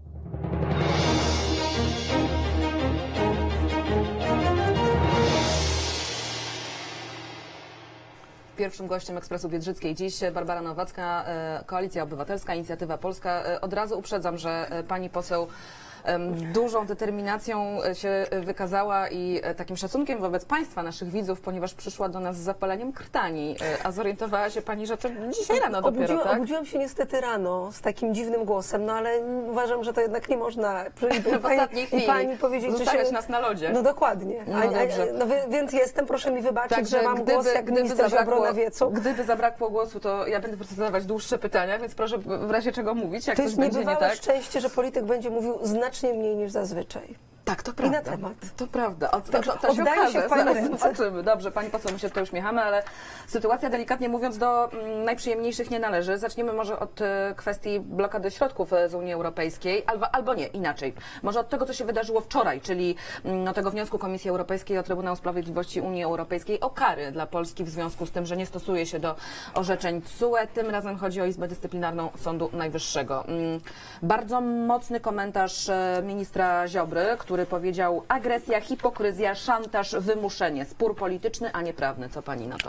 Pierwszym gościem Ekspresu Biedrzyckiej dziś Barbara Nowacka, Koalicja Obywatelska, Inicjatywa Polska. Od razu uprzedzam, że pani poseł dużą determinacją się wykazała i takim szacunkiem wobec Państwa, naszych widzów, ponieważ przyszła do nas z zapaleniem krtani. A zorientowała się Pani, że to dzisiaj rano dopiero,
Obudziła,
tak?
Obudziłam się niestety rano z takim dziwnym głosem, no ale uważam, że to jednak nie można
w ostatniej chwili
pani powiedzieć, że
zostawiać
się...
nas na lodzie.
No dokładnie.
No
a,
dobrze.
A, no, więc jestem, proszę mi wybaczyć,
Także
że mam
gdyby,
głos jak
gdyby
minister Ziobro na wiecu.
Gdyby zabrakło głosu, to ja będę po prostu zadawać dłuższe pytania, więc proszę w razie czego mówić, jak
to
coś
jest
będzie nie
niebywałe
tak.
szczęście, że polityk będzie mówił znacznie mniej niż zazwyczaj.
Tak, to prawda.
I na temat.
To prawda. O, to,
Także
to, to się
oddaję
okaże,
się w pani
zaraz
ręce.
zobaczymy. Dobrze, Pani poseł, my się tutaj uśmiechamy, ale sytuacja delikatnie mówiąc do mm, najprzyjemniejszych nie należy. Zaczniemy może od y, kwestii blokady środków y, z Unii Europejskiej, albo, albo nie, inaczej. Może od tego, co się wydarzyło wczoraj, czyli mm, no, tego wniosku Komisji Europejskiej o Trybunał Sprawiedliwości Unii Europejskiej o kary dla Polski w związku z tym, że nie stosuje się do orzeczeń T S U E. Tym razem chodzi o Izbę Dyscyplinarną Sądu Najwyższego. Mm, bardzo mocny komentarz y, ministra Ziobry, który powiedział: agresja, hipokryzja, szantaż, wymuszenie. Spór polityczny, a nie prawny. Co Pani na to?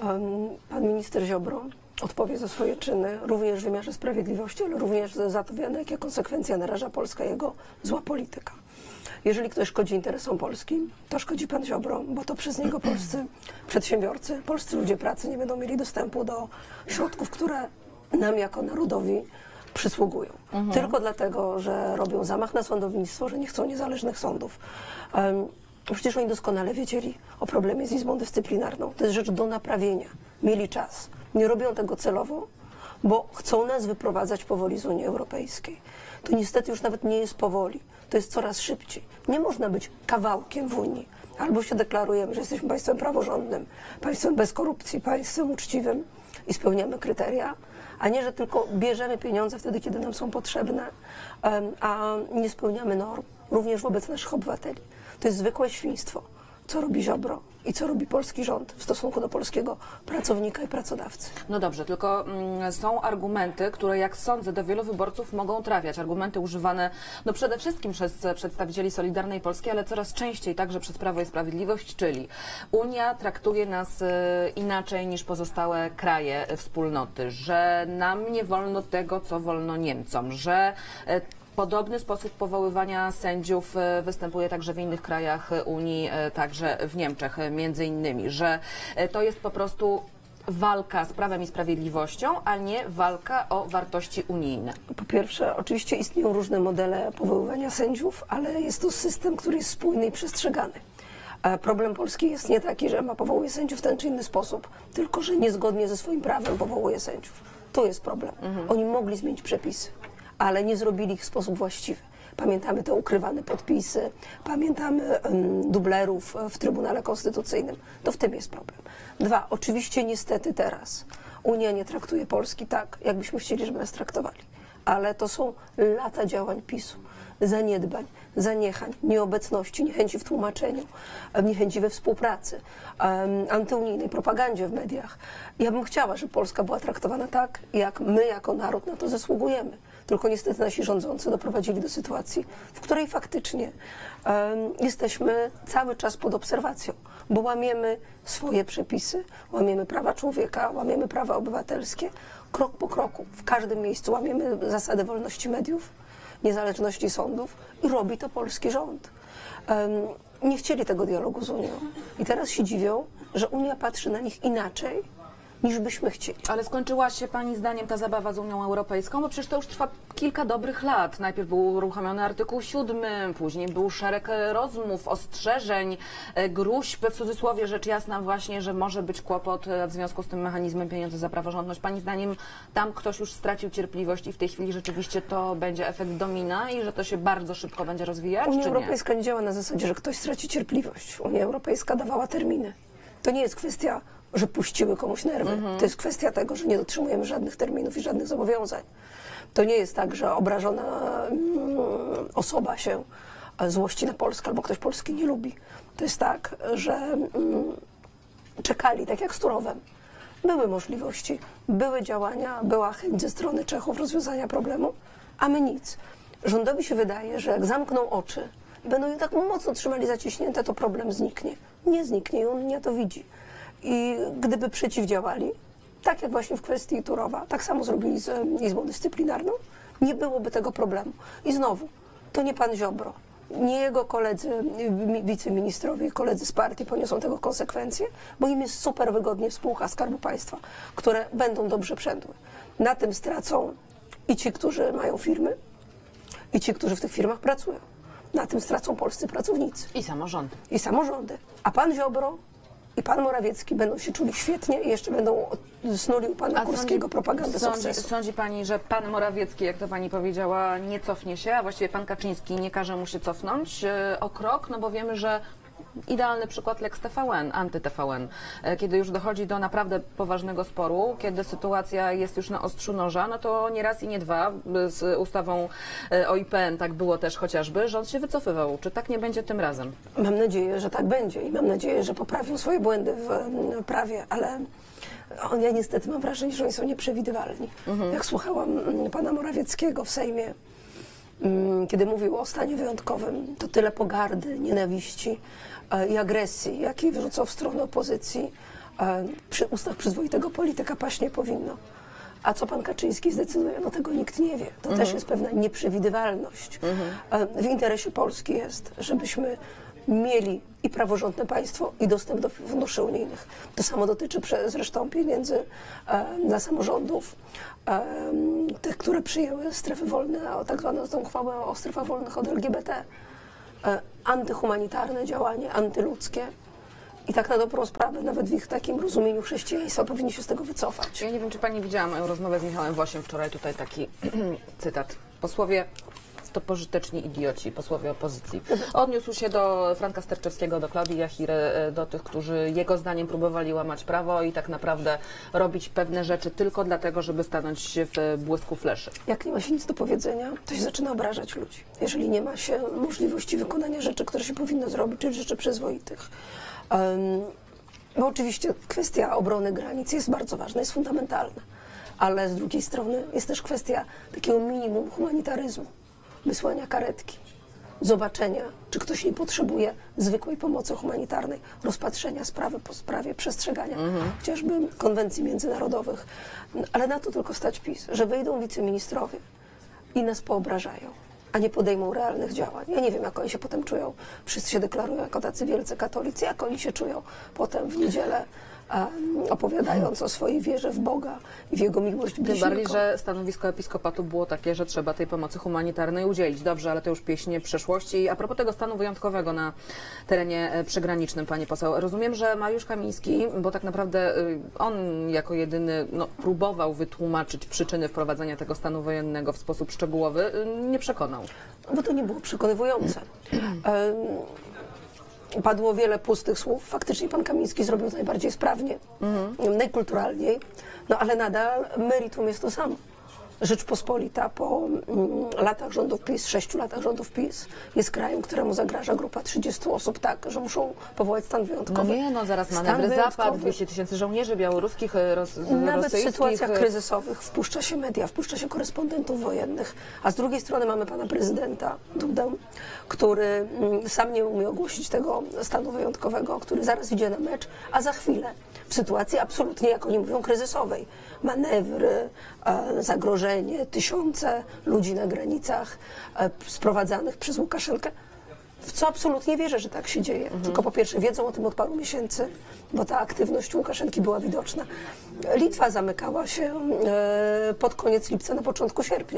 Pan minister Ziobro odpowie za swoje czyny, również w wymiarze sprawiedliwości, ale również za to, na jakie konsekwencje naraża Polska jego zła polityka. Jeżeli ktoś szkodzi interesom Polski, to szkodzi pan Ziobro, bo to przez niego polscy przedsiębiorcy, polscy ludzie pracy nie będą mieli dostępu do środków, które nam jako narodowi przysługują. Mhm. Tylko dlatego, że robią zamach na sądownictwo, że nie chcą niezależnych sądów. Um, przecież oni doskonale wiedzieli o problemie z Izbą Dyscyplinarną. To jest rzecz do naprawienia. Mieli czas. Nie robią tego celowo, bo chcą nas wyprowadzać powoli z Unii Europejskiej. To niestety już nawet nie jest powoli. To jest coraz szybciej. Nie można być kawałkiem w Unii. Albo się deklarujemy, że jesteśmy państwem praworządnym, państwem bez korupcji, państwem uczciwym i spełniamy kryteria, a nie, że tylko bierzemy pieniądze wtedy, kiedy nam są potrzebne, a nie spełniamy norm, również wobec naszych obywateli. To jest zwykłe świństwo, co robi Ziobro i co robi polski rząd w stosunku do polskiego pracownika i pracodawcy.
No dobrze, tylko mm, są argumenty, które, jak sądzę, do wielu wyborców mogą trafiać. Argumenty używane no przede wszystkim przez przedstawicieli Solidarnej Polski, ale coraz częściej także przez Prawo i Sprawiedliwość, czyli Unia traktuje nas y, inaczej niż pozostałe kraje wspólnoty, że nam nie wolno tego, co wolno Niemcom, że y, podobny sposób powoływania sędziów występuje także w innych krajach Unii, także w Niemczech między innymi, że to jest po prostu walka z Prawem i Sprawiedliwością, a nie walka o wartości unijne.
Po pierwsze, oczywiście istnieją różne modele powoływania sędziów, ale jest to system, który jest spójny i przestrzegany. A problem Polski jest nie taki, że ma powołuje sędziów w ten czy inny sposób, tylko że niezgodnie ze swoim prawem powołuje sędziów. To jest problem. Mhm. Oni mogli zmienić przepisy, ale nie zrobili ich w sposób właściwy. Pamiętamy te ukrywane podpisy, pamiętamy um, dublerów w Trybunale Konstytucyjnym. To w tym jest problem. Dwa, oczywiście niestety teraz Unia nie traktuje Polski tak, jakbyśmy chcieli, żeby nas traktowali. Ale to są lata działań PiSu, zaniedbań, zaniechań, nieobecności, niechęci w tłumaczeniu, niechęci we współpracy, um, antyunijnej propagandzie w mediach. Ja bym chciała, żeby Polska była traktowana tak, jak my jako naród na to zasługujemy. Tylko niestety nasi rządzący doprowadzili do sytuacji, w której faktycznie um, jesteśmy cały czas pod obserwacją, bo łamiemy swoje przepisy, łamiemy prawa człowieka, łamiemy prawa obywatelskie, krok po kroku, w każdym miejscu łamiemy zasady wolności mediów, niezależności sądów i robi to polski rząd. Um, nie chcieli tego dialogu z Unią i teraz się dziwią, że Unia patrzy na nich inaczej, niż byśmy chcieli.
Ale skończyła się Pani zdaniem ta zabawa z Unią Europejską? Bo przecież to już trwa kilka dobrych lat. Najpierw był uruchomiony artykuł siódmy, później był szereg rozmów, ostrzeżeń, gruźb, w cudzysłowie rzecz jasna właśnie, że może być kłopot w związku z tym mechanizmem pieniędzy za praworządność. Pani zdaniem tam ktoś już stracił cierpliwość i w tej chwili rzeczywiście to będzie efekt domina i że to się bardzo szybko będzie rozwijać,
Unia
czy nie?
Europejska nie działa na zasadzie, że ktoś straci cierpliwość. Unia Europejska dawała terminy. To nie jest kwestia, że puściły komuś nerwy. Mhm. To jest kwestia tego, że nie dotrzymujemy żadnych terminów i żadnych zobowiązań. To nie jest tak, że obrażona mm, osoba się złości na Polskę albo ktoś Polski nie lubi. To jest tak, że mm, czekali, tak jak z Turowem. Były możliwości, były działania, była chęć ze strony Czechów rozwiązania problemu, a my nic. Rządowi się wydaje, że jak zamkną oczy, będą je tak mocno trzymali zaciśnięte, to problem zniknie. Nie zniknie i Unia to widzi. I gdyby przeciwdziałali, tak jak właśnie w kwestii Turowa, tak samo zrobili z Izbą Dyscyplinarną, nie byłoby tego problemu. I znowu, to nie pan Ziobro, nie jego koledzy, wiceministrowie, koledzy z partii poniosą tego konsekwencje, bo im jest super wygodnie w spółkach Skarbu Państwa, które będą dobrze przędły. Na tym stracą i ci, którzy mają firmy, i ci, którzy w tych firmach pracują. Na tym stracą polscy pracownicy.
I samorządy.
I samorządy. A pan Ziobro i pan Morawiecki będą się czuli świetnie i jeszcze będą snuli u pana Kurskiego propagandę
sądzi,
sukcesu.
Sądzi pani, że pan Morawiecki, jak to pani powiedziała, nie cofnie się, a właściwie pan Kaczyński nie każe mu się cofnąć e, o krok, no bo wiemy, że idealny przykład Lex T V N, anty-T V N, e, kiedy już dochodzi do naprawdę poważnego sporu, kiedy sytuacja jest już na ostrzu noża, no to nie raz i nie dwa z ustawą e, o I P N tak było też chociażby, rząd się wycofywał. Czy tak nie będzie tym razem?
Mam nadzieję, że tak będzie i mam nadzieję, że poprawią swoje błędy w prawie, ale ja niestety mam wrażenie, że oni są nieprzewidywalni. Mhm. Jak słuchałam pana Morawieckiego w Sejmie, kiedy mówił o stanie wyjątkowym, to tyle pogardy, nienawiści i agresji, jakiej wyrzucał w stronę opozycji, przy ustach przyzwoitego polityka paść nie powinno. A co pan Kaczyński zdecyduje? No tego nikt nie wie. To mhm. też jest pewna nieprzewidywalność. Mhm. W interesie Polski jest, żebyśmy mieli i praworządne państwo, i dostęp do funduszy unijnych. To samo dotyczy zresztą pieniędzy e, dla samorządów, e, tych, które przyjęły strefy wolne, tak zwaną tą uchwałę o strefach wolnych od L G B T. E, antyhumanitarne działanie, antyludzkie. I tak na dobrą sprawę, nawet w ich takim rozumieniu chrześcijaństwa powinni się z tego wycofać.
Ja nie wiem, czy pani widziała moją rozmowę z Michałem Włosiem wczoraj, tutaj taki cytat. Posłowie to pożyteczni idioci, posłowie opozycji. Odniósł się do Franka Sterczewskiego, do Klaudii Jachiry, do tych, którzy jego zdaniem próbowali łamać prawo i tak naprawdę robić pewne rzeczy tylko dlatego, żeby stanąć w błysku fleszy.
Jak nie ma się nic do powiedzenia, to się zaczyna obrażać ludzi. Jeżeli nie ma się możliwości wykonania rzeczy, które się powinno zrobić, czyli rzeczy przyzwoitych. Um, bo oczywiście kwestia obrony granic jest bardzo ważna, jest fundamentalna, ale z drugiej strony jest też kwestia takiego minimum humanitaryzmu. Wysłania karetki, zobaczenia, czy ktoś nie potrzebuje zwykłej pomocy humanitarnej, rozpatrzenia sprawy po sprawie, przestrzegania mhm. chociażby konwencji międzynarodowych. Ale na to tylko stać PiS, że wyjdą wiceministrowie i nas poobrażają, a nie podejmą realnych działań. Ja nie wiem, jak oni się potem czują. Wszyscy się deklarują jako tacy wielcy katolicy, jak oni się czują potem w niedzielę, Um, opowiadając o swojej wierze w Boga i w Jego miłość bliźniego.
Tym bardziej, że stanowisko episkopatu było takie, że trzeba tej pomocy humanitarnej udzielić. Dobrze, ale to już pieśń przeszłości. A propos tego stanu wyjątkowego na terenie przygranicznym, pani poseł, rozumiem, że Mariusz Kamiński, bo tak naprawdę on jako jedyny no, próbował wytłumaczyć przyczyny wprowadzenia tego stanu wojennego w sposób szczegółowy, nie przekonał.
Bo to nie było przekonywujące. um, Padło wiele pustych słów. Faktycznie pan Kamiński zrobił to najbardziej sprawnie, mhm. najkulturalniej, no ale nadal meritum jest to samo. Rzeczpospolita po mm, latach rządów PiS, sześciu latach rządów PiS, jest krajem, któremu zagraża grupa trzydziestu osób tak, że muszą powołać stan wyjątkowy.
No nie, no zaraz manewry Zapad, dwieście tysięcy żołnierzy białoruskich, roz,
Nawet
rosyjskich.
w sytuacjach kryzysowych wpuszcza się media, wpuszcza się korespondentów wojennych, a z drugiej strony mamy pana prezydenta Dudę, który mm, sam nie umie ogłosić tego stanu wyjątkowego, który zaraz idzie na mecz, a za chwilę w sytuacji absolutnie, jak oni mówią, kryzysowej, manewry, e, zagrożenie, tysiące ludzi na granicach e, sprowadzanych przez Łukaszenkę. W co absolutnie wierzę, że tak się dzieje. Mhm. Tylko po pierwsze wiedzą o tym od paru miesięcy, bo ta aktywność Łukaszenki była widoczna. Litwa zamykała się e, pod koniec lipca, na początku sierpnia.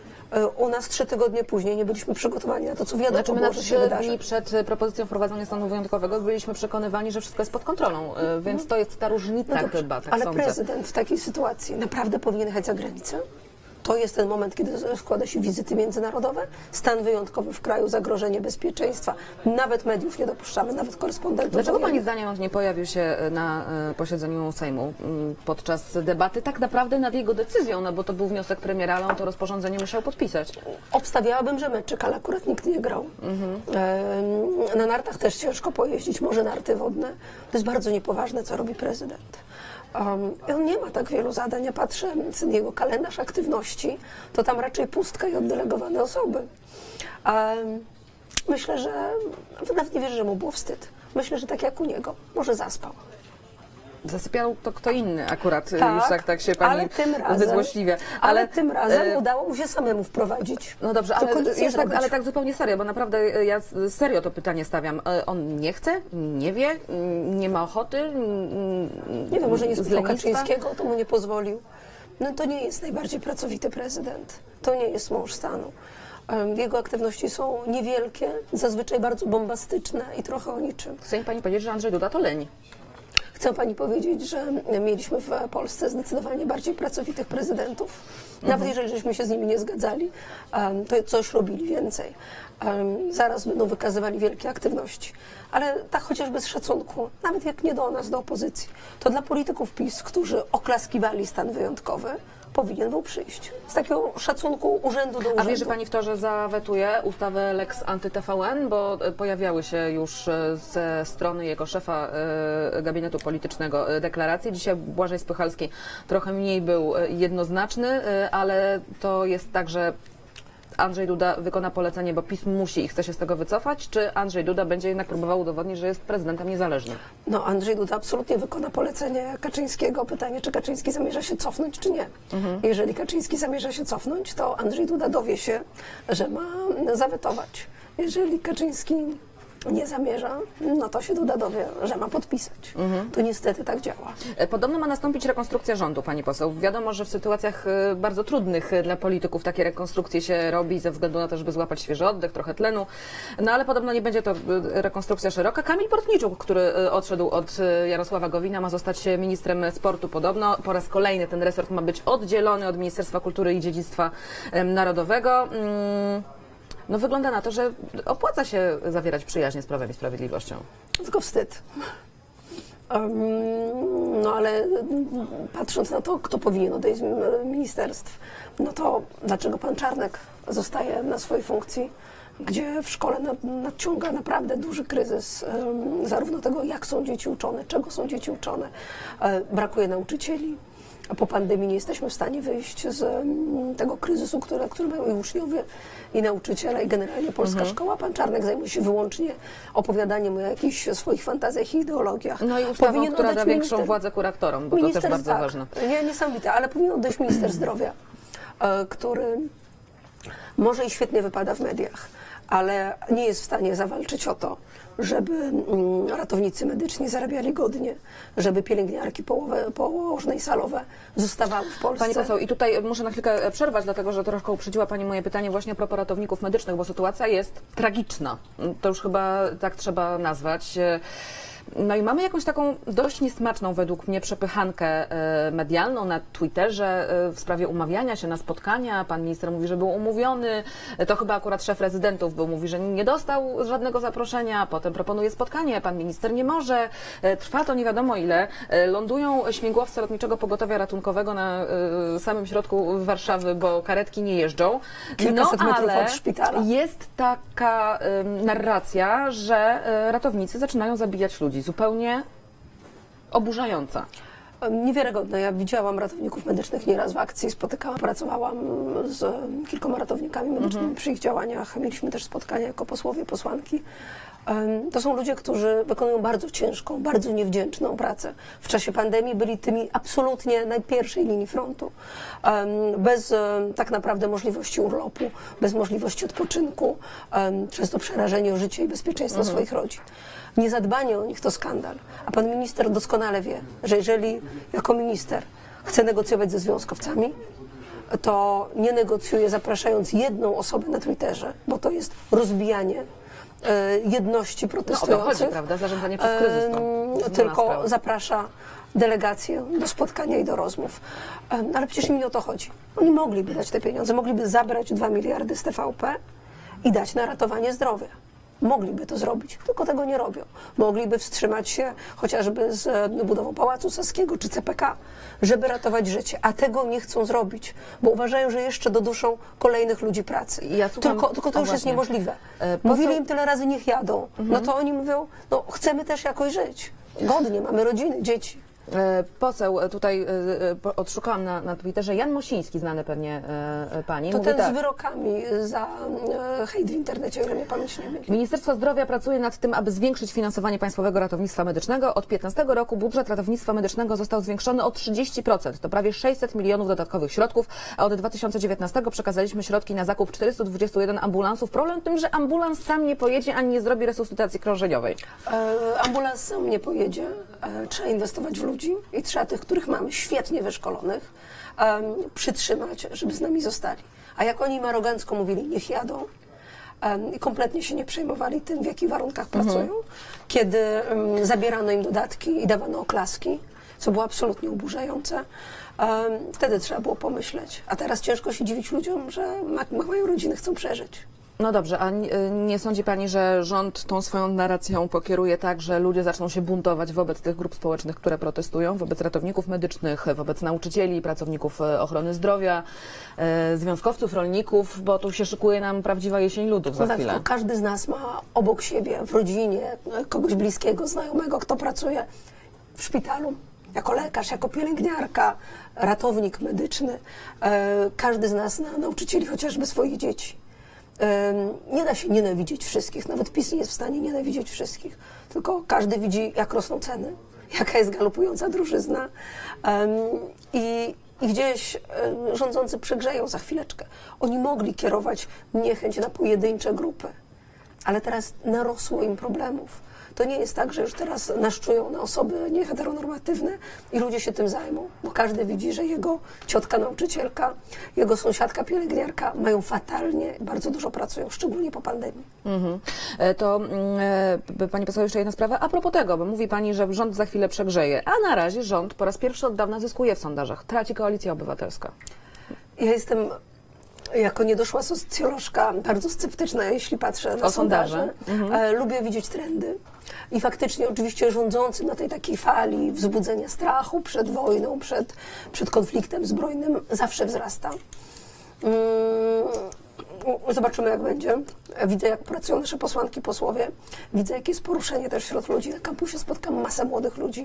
U nas trzy tygodnie później nie byliśmy przygotowani na to, co wiadomo
znaczy, my
było,
na
że się wydarzy.
dni przed propozycją wprowadzenia stanu wyjątkowego byliśmy przekonywani, że wszystko jest pod kontrolą, więc to jest ta różnica no dobrze, chyba, tak
ale
sądzę.
Prezydent w takiej sytuacji naprawdę powinien jechać za granicę? To jest ten moment, kiedy składa się wizyty międzynarodowe, stan wyjątkowy w kraju, zagrożenie bezpieczeństwa. Nawet mediów nie dopuszczamy, nawet korespondentów.
Dlaczego pani zdaniem on nie pojawił się na posiedzeniu Sejmu podczas debaty tak naprawdę nad jego decyzją, no bo to był wniosek premiera, ale on to rozporządzenie musiał podpisać?
Obstawiałabym, że meczyk, ale akurat nikt nie grał. Mhm. Na nartach też ciężko pojeździć, może narty wodne. To jest bardzo niepoważne, co robi prezydent. Um, on nie ma tak wielu zadań. Ja patrzę na jego kalendarz aktywności, to tam raczej pustka i oddelegowane osoby. Um, myślę, że nawet nie wierzę, że mu było wstyd. Myślę, że tak jak u niego, może zaspał.
Zasypiał to kto inny akurat,
tak,
już tak, tak się pani
ale tym razem,
wyzłośliwia.
Ale,
Ale
tym razem
e...
udało mu się samemu wprowadzić.
No dobrze, ale, już tak, ale tak zupełnie serio, bo naprawdę ja serio to pytanie stawiam. On nie chce, nie wie, nie ma ochoty?
Nie wiem, może nie spotkał Kaczyńskiego, to mu nie pozwolił. No to nie jest najbardziej pracowity prezydent. To nie jest mąż stanu. Jego aktywności są niewielkie, zazwyczaj bardzo bombastyczne i trochę o niczym.
Chce mi pani powiedzieć, że Andrzej Duda to leń?
Chcę pani powiedzieć, że mieliśmy w Polsce zdecydowanie bardziej pracowitych prezydentów. Nawet mhm. jeżeli żeśmy się z nimi nie zgadzali, to coś robili więcej. Zaraz będą wykazywali wielkie aktywności. Ale tak chociażby z szacunku, nawet jak nie do nas, do opozycji, to dla polityków PiS, którzy oklaskiwali stan wyjątkowy, powinien był przyjść. Z takiego szacunku urzędu do urzędu.
A wierzy pani w to, że zawetuje ustawę Lex Anty-T V N? Bo pojawiały się już ze strony jego szefa gabinetu politycznego deklaracje. Dzisiaj Błażej Spychalski trochę mniej był jednoznaczny, ale to jest tak, że Andrzej Duda wykona polecenie, bo PiS musi i chce się z tego wycofać, czy Andrzej Duda będzie jednak próbował udowodnić, że jest prezydentem niezależnym?
No, Andrzej Duda absolutnie wykona polecenie Kaczyńskiego. Pytanie, czy Kaczyński zamierza się cofnąć, czy nie. Mhm. Jeżeli Kaczyński zamierza się cofnąć, to Andrzej Duda dowie się, że ma zawetować. Jeżeli Kaczyński nie zamierza, no to się Duda dowie, że ma podpisać. Mhm. To niestety tak działa.
Podobno ma nastąpić rekonstrukcja rządu, pani poseł. Wiadomo, że w sytuacjach bardzo trudnych dla polityków takie rekonstrukcje się robi ze względu na to, żeby złapać świeży oddech, trochę tlenu. No ale podobno nie będzie to rekonstrukcja szeroka. Kamil Bortniczuk, który odszedł od Jarosława Gowina, ma zostać ministrem sportu podobno. Po raz kolejny ten resort ma być oddzielony od Ministerstwa Kultury i Dziedzictwa Narodowego. Hmm. No wygląda na to, że opłaca się zawierać przyjaźnie z Prawem i Sprawiedliwością.
Tylko wstyd. Um, no ale patrząc na to, kto powinien odejść z ministerstw, no to dlaczego pan Czarnek zostaje na swojej funkcji, gdzie w szkole nadciąga naprawdę duży kryzys, um, zarówno tego, jak są dzieci uczone, czego są dzieci uczone. Um, brakuje nauczycieli. A po pandemii nie jesteśmy w stanie wyjść z tego kryzysu, który, który mają i uczniowie, i nauczyciele, i generalnie polska mhm. szkoła. Pan Czarnek zajmuje się wyłącznie opowiadaniem o jakichś swoich fantazjach i ideologiach.
No i ustawą, powinien która da większą minister... władzę kuratorom, bo minister, to też bardzo
tak,
ważne.
Nie, niesamowite, ale powinien odejść minister zdrowia, który może i świetnie wypada w mediach, ale nie jest w stanie zawalczyć o to, żeby ratownicy medyczni zarabiali godnie, żeby pielęgniarki połowe, położne i salowe zostawały w Polsce.
Pani poseł, i tutaj muszę na chwilkę przerwać, dlatego że troszkę uprzedziła pani moje pytanie właśnie a propos ratowników medycznych, bo sytuacja jest tragiczna. To już chyba tak trzeba nazwać. No i mamy jakąś taką dość niesmaczną według mnie przepychankę medialną na Twitterze w sprawie umawiania się na spotkania. Pan minister mówi, że był umówiony. To chyba akurat szef rezydentów był, mówi, że nie dostał żadnego zaproszenia. Potem proponuje spotkanie. Pan minister nie może. Trwa to nie wiadomo ile. Lądują śmigłowce Lotniczego Pogotowia Ratunkowego na samym środku Warszawy, bo karetki nie jeżdżą.
Kilkaset
no,
metrów
ale
od szpitala.
Jest taka narracja, że ratownicy zaczynają zabijać ludzi. Zupełnie oburzająca.
Niewiarygodne. Ja widziałam ratowników medycznych nieraz w akcji, spotykałam, pracowałam z kilkoma ratownikami medycznymi mhm. przy ich działaniach. Mieliśmy też spotkania jako posłowie, posłanki. To są ludzie, którzy wykonują bardzo ciężką, bardzo niewdzięczną pracę. W czasie pandemii byli tymi absolutnie na pierwszej linii frontu. Bez tak naprawdę możliwości urlopu, bez możliwości odpoczynku, często przerażenie o życie i bezpieczeństwo mhm. swoich rodzin. Niezadbanie o nich to skandal. A pan minister doskonale wie, że jeżeli jako minister chce negocjować ze związkowcami, to nie negocjuje zapraszając jedną osobę na Twitterze, bo to jest rozbijanie jedności protestujących.
No o to chodzi, prawda? Zarządzanie przez kryzys. To
tylko zaprasza delegację do spotkania i do rozmów. Ale przecież im nie o to chodzi. Oni mogliby dać te pieniądze, mogliby zabrać dwa miliardy z T V P i dać na ratowanie zdrowia. Mogliby to zrobić, tylko tego nie robią. Mogliby wstrzymać się chociażby z budową Pałacu Saskiego czy C P K, żeby ratować życie, a tego nie chcą zrobić, bo uważają, że jeszcze doduszą kolejnych ludzi pracy. Ja słucham, tylko, tylko to już jest niemożliwe. Mówili im tyle razy, niech jadą. Mhm. No to oni mówią, no chcemy też jakoś żyć. Godnie, mamy rodziny, dzieci.
Poseł, tutaj odszukałam na, na Twitterze, Jan Mosiński, znany pewnie pani.
To
mówi
ten
tak.
z wyrokami za hejt w internecie, o ile mnie pamięć nie myli.
Ministerstwo Zdrowia pracuje nad tym, aby zwiększyć finansowanie Państwowego Ratownictwa Medycznego. Od piętnastego roku budżet ratownictwa medycznego został zwiększony o trzydzieści procent. To prawie sześćset milionów dodatkowych środków, a od dwa tysiące dziewiętnastego przekazaliśmy środki na zakup czterystu dwudziestu jeden ambulansów. Problem w tym, że ambulans sam nie pojedzie, ani nie zrobi resuscytacji krążeniowej.
E, ambulans sam nie pojedzie. E, trzeba inwestować w ludzi i trzeba tych, których mamy świetnie wyszkolonych, e, przytrzymać, żeby z nami zostali. A jak oni im arogancko mówili, niech jadą, i kompletnie się nie przejmowali tym, w jakich warunkach
Mhm.
pracują, kiedy um, zabierano im dodatki i dawano oklaski, co było absolutnie oburzające. Um, wtedy trzeba było pomyśleć. A teraz ciężko się dziwić ludziom, że ma, mają rodziny, chcą przeżyć.
No dobrze, a nie, nie sądzi pani, że rząd tą swoją narracją pokieruje tak, że ludzie zaczną się buntować wobec tych grup społecznych, które protestują, wobec ratowników medycznych, wobec nauczycieli, pracowników ochrony zdrowia, e, związkowców, rolników, bo tu się szykuje nam prawdziwa jesień ludów za
No
chwilę.
tak, każdy z nas ma obok siebie, w rodzinie, kogoś bliskiego, znajomego, kto pracuje w szpitalu. Jako lekarz, jako pielęgniarka, ratownik medyczny. E, każdy z nas, na, nauczycieli chociażby swoich dzieci. Nie da się nienawidzieć wszystkich, nawet PiS nie jest w stanie nienawidzieć wszystkich, tylko każdy widzi, jak rosną ceny, jaka jest galopująca drożyzna i, i gdzieś rządzący przegrzeją za chwileczkę. Oni mogli kierować niechęć na pojedyncze grupy, ale teraz narosło im problemów. To nie jest tak, że już teraz naszczują na osoby nieheteronormatywne i ludzie się tym zajmą, bo każdy widzi, że jego ciotka nauczycielka, jego sąsiadka pielęgniarka mają fatalnie, bardzo dużo pracują, szczególnie po pandemii.
Mhm. To e, pani poseł, jeszcze jedna sprawa. A propos tego, bo mówi pani, że rząd za chwilę przegrzeje, a na razie rząd po raz pierwszy od dawna zyskuje w sondażach. Traci Koalicja Obywatelska.
Ja jestem jako niedoszła socjolożka bardzo sceptyczna, jeśli patrzę na
O sondaże.
sondaże.
Mhm.
E, lubię widzieć trendy. I faktycznie oczywiście rządzący na tej takiej fali wzbudzenia strachu przed wojną, przed, przed konfliktem zbrojnym zawsze wzrasta. Mm, zobaczymy, jak będzie. Widzę, jak pracują nasze posłanki, posłowie. Widzę, jakie jest poruszenie też wśród ludzi. Na kampusie spotkam masę młodych ludzi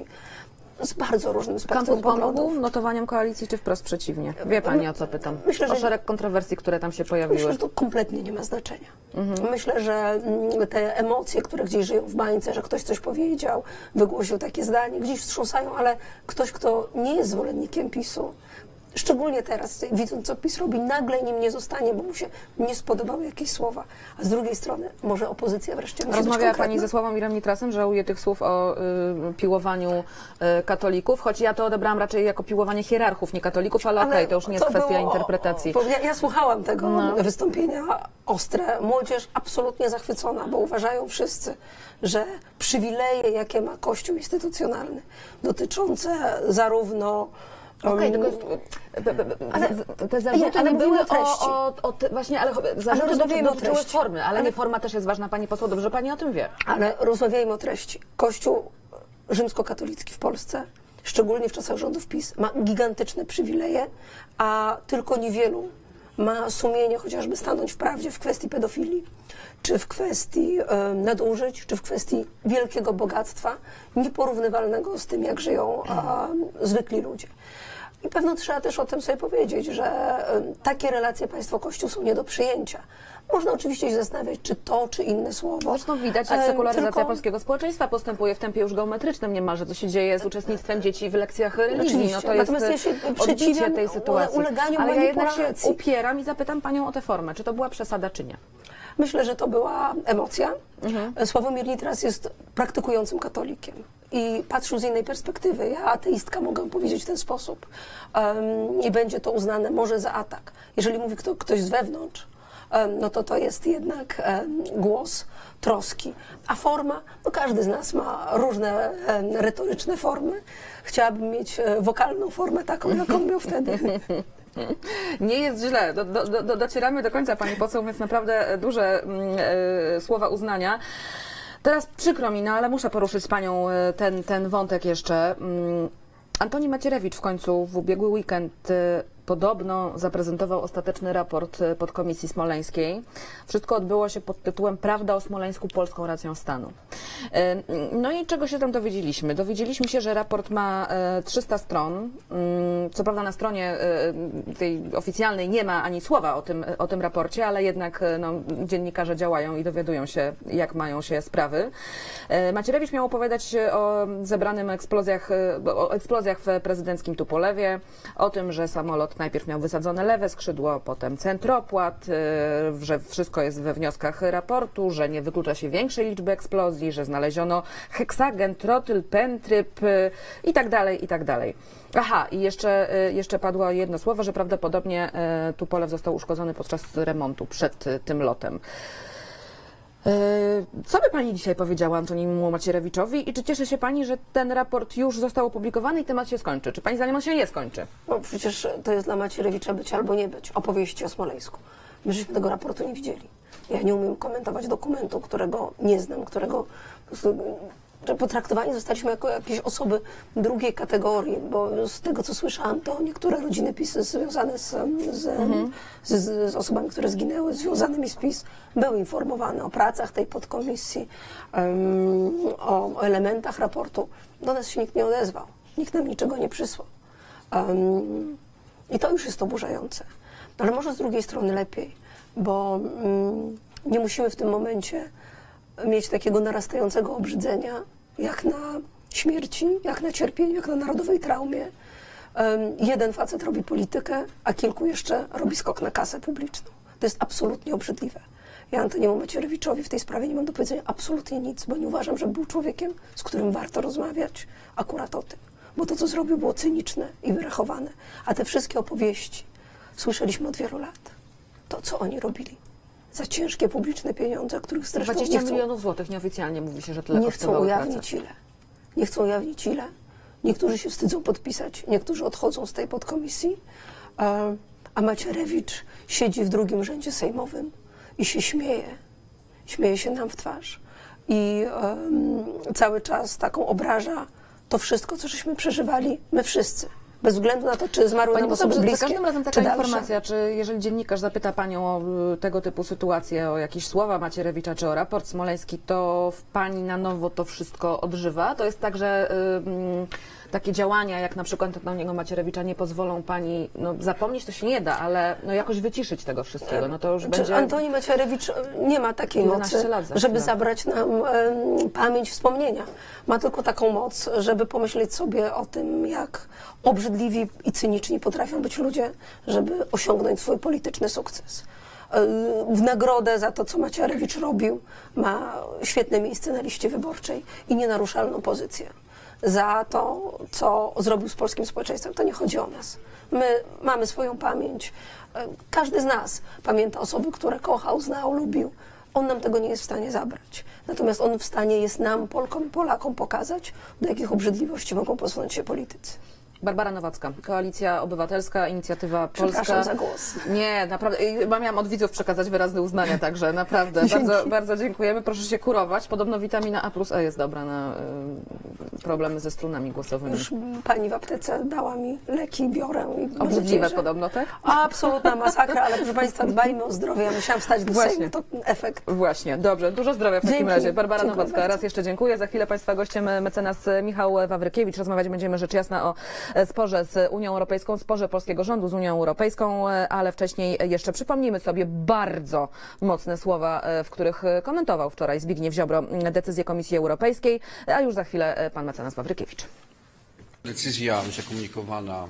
z bardzo różnym spektrum
Kampus
poglądów.
pomógł notowaniom koalicji, czy wprost przeciwnie? Wie pani, o co pytam?
Myślę, że-
o szereg kontrowersji, które tam się pojawiły.
Myślę, że to kompletnie nie ma znaczenia.
Mhm.
Myślę, że mm, te emocje, które gdzieś żyją w bańce, że ktoś coś powiedział, wygłosił takie zdanie, gdzieś wstrząsają, ale ktoś, kto nie jest zwolennikiem PiSu, szczególnie teraz, widząc, co PiS robi, nagle nim nie zostanie, bo mu się nie spodobały jakieś słowa. A z drugiej strony, może opozycja wreszcie musi być
Rozmawiała
konkretna.
pani ze Sławomirem Nitrasem, żałuje tych słów o y, piłowaniu y, katolików, choć ja to odebrałam raczej jako piłowanie hierarchów, nie katolików, ale,
Ale
okej, to już nie jest
to
kwestia
było-
interpretacji.
Bo Ja, ja słuchałam tego
No.
wystąpienia ostre. Młodzież absolutnie zachwycona, bo uważają wszyscy, że przywileje, jakie ma Kościół instytucjonalny, dotyczące zarówno
Okej,
um,
tylko b- b- b-
ale-
z- te zarzuty
ale
nie
mówimy
były
o treści.
o, o, o te, właśnie, ale zarzuty
rozmawiajmy o
dotyczyły
treści.
formy, ale,
Ale-
nie forma też jest ważna, pani poseł, dobrze pani o tym wie.
Ale rozmawiajmy o treści. Kościół rzymskokatolicki w Polsce, szczególnie w czasach rządów PiS, ma gigantyczne przywileje, a tylko niewielu ma sumienie chociażby stanąć w prawdzie w kwestii pedofilii, czy w kwestii e, nadużyć, czy w kwestii wielkiego bogactwa, nieporównywalnego z tym, jak żyją e, zwykli ludzie. I pewno trzeba też o tym sobie powiedzieć, że e, takie relacje państwo-kościół są nie do przyjęcia. Można oczywiście się zastanawiać, czy to, czy inne słowo.
Zresztą widać, jak
E,
sekularyzacja
tylko-
polskiego społeczeństwa postępuje w tempie już geometrycznym niemalże, co się dzieje z uczestnictwem dzieci w lekcjach religii.
Oczywiście,
No to jest
natomiast ja się
odbicie
przeciwiam
tej sytuacji.
uleganiu
Ale ja jednak się
manipulacji.
upieram i zapytam panią o tę formę. Czy to była przesada, czy nie?
Myślę, że to była emocja.
Mhm.
Sławomir Nitras jest praktykującym katolikiem i patrzył z innej perspektywy. Ja, ateistka, mogę powiedzieć w ten sposób. Um, I będzie to uznane może za atak. Jeżeli mówi kto, ktoś z wewnątrz, um, no to to jest jednak um, głos troski. A forma, no każdy z nas ma różne um, retoryczne formy. Chciałabym mieć e, wokalną formę taką, jaką miał wtedy.
Nie jest źle. Do, do, do, docieramy do końca, pani poseł, więc naprawdę duże mm, e, słowa uznania. Teraz przykro mi, no ale muszę poruszyć z panią e, ten, ten wątek jeszcze. Mm, Antoni Macierewicz w końcu w ubiegły weekend e, podobno zaprezentował ostateczny raport e, podkomisji smoleńskiej. Wszystko odbyło się pod tytułem Prawda o Smoleńsku polską racją stanu. No i czego się tam dowiedzieliśmy? Dowiedzieliśmy się, że raport ma trzysta stron. Co prawda na stronie tej oficjalnej nie ma ani słowa o tym, o tym raporcie, ale jednak no, dziennikarze działają i dowiadują się, jak mają się sprawy. Macierewicz miał opowiadać o zebranym eksplozjach, o eksplozjach w prezydenckim Tupolewie, o tym, że samolot najpierw miał wysadzone lewe skrzydło, potem centropłat, że wszystko jest we wnioskach raportu, że nie wyklucza się większej liczby eksplozji, że znaleziono heksagen, trotyl, pentryb i tak dalej, i tak dalej. Aha, i jeszcze, jeszcze padło jedno słowo, że prawdopodobnie Tupolew został uszkodzony podczas remontu przed tym lotem. Co by Pani dzisiaj powiedziała Antoniemu Macierewiczowi i czy cieszy się Pani, że ten raport już został opublikowany i temat się skończy? Czy Pani zdaniem on się nie skończy?
No przecież to jest dla Macierewicza być albo nie być. Opowieści o Smoleńsku. My żeśmy tego raportu nie widzieli. Ja nie umiem komentować dokumentu, którego nie znam, którego po prostu, że potraktowani zostaliśmy jako jakieś osoby drugiej kategorii, bo z tego, co słyszałam, to niektóre rodziny PiS związane z, z, mhm. z, z osobami, które zginęły, związanymi z PiS, były informowane o pracach tej podkomisji, um, o, o elementach raportu. Do nas się nikt nie odezwał. Nikt nam niczego nie przysłał. Um, I to już jest oburzające. Ale może z drugiej strony lepiej, bo um, nie musimy w tym momencie mieć takiego narastającego obrzydzenia, jak na śmierci, jak na cierpieniu, jak na narodowej traumie. Um, jeden facet robi politykę, a kilku jeszcze robi skok na kasę publiczną. To jest absolutnie obrzydliwe. Ja Antoniemu Macierewiczowi w tej sprawie nie mam do powiedzenia absolutnie nic, bo nie uważam, że był człowiekiem, z którym warto rozmawiać akurat o tym. Bo to, co zrobił, było cyniczne i wyrachowane. A te wszystkie opowieści słyszeliśmy od wielu lat. To, co oni robili. Za ciężkie publiczne pieniądze, których zresztą
dwadzieścia
nie chcą,
milionów złotych, nieoficjalnie mówi się, że tyle
nie chcą ujawnić
praca.
ile. Nie chcą ujawnić ile. Niektórzy się wstydzą podpisać, niektórzy odchodzą z tej podkomisji, a, a Macierewicz siedzi w drugim rzędzie sejmowym i się śmieje. Śmieje się nam w twarz. I um, cały czas taką obraża to wszystko, co żeśmy przeżywali, my wszyscy. Bez względu na to, czy zmarły nam osoby bliskie,
za każdym razem taka
czy
informacja, czy jeżeli dziennikarz zapyta Panią o tego typu sytuacje, o jakieś słowa Macierewicza, czy o raport smoleński, to w Pani na nowo to wszystko odżywa? To jest tak, że y, takie działania, jak na przykład Antoniego Macierewicza, nie pozwolą Pani, no zapomnieć to się nie da, ale no, jakoś wyciszyć tego wszystkiego, no to już
czy
będzie...
Antoni Macierewicz nie ma takiej mocy,
lat za
żeby zabrać nam y, pamięć, wspomnienia. Ma tylko taką moc, żeby pomyśleć sobie o tym, jak obrzydliwi i cyniczni potrafią być ludzie, żeby osiągnąć swój polityczny sukces. W nagrodę za to, co Macierewicz robił, ma świetne miejsce na liście wyborczej i nienaruszalną pozycję. Za to, co zrobił z polskim społeczeństwem, to nie chodzi o nas. My mamy swoją pamięć. Każdy z nas pamięta osoby, które kochał, znał, lubił. On nam tego nie jest w stanie zabrać. Natomiast on w stanie jest nam, Polkom i Polakom, pokazać, do jakich obrzydliwości mogą posunąć się politycy.
Barbara Nowacka, Koalicja Obywatelska, Inicjatywa Polska.
Przepraszam za głos.
Nie, naprawdę. Miałam od widzów przekazać wyrazne uznania, także naprawdę. bardzo, bardzo dziękujemy. Proszę się kurować. Podobno witamina A plus E jest dobra na y, problemy ze strunami głosowymi.
Już pani w aptece dała mi leki, biorę. I
obrzydliwe
nadzieję, że...
podobno, tak?
Absolutna masakra, ale proszę Państwa, dbajmy o zdrowie. Ja musiałam wstać do Sejmu, to efekt.
Właśnie, dobrze. Dużo zdrowia w takim
Dzięki.
razie. Barbara
Dziękuję
Nowacka,
bardzo.
raz jeszcze dziękuję. Za chwilę Państwa gościem mecenas Michał Wawrykiewicz. Rozmawiać będziemy rzecz jasna o sporze z Unią Europejską, sporze polskiego rządu z Unią Europejską, ale wcześniej jeszcze przypomnijmy sobie bardzo mocne słowa, w których komentował wczoraj Zbigniew Ziobro decyzję Komisji Europejskiej, a już za chwilę pan mecenas Wawrykiewicz.
Decyzja zakomunikowana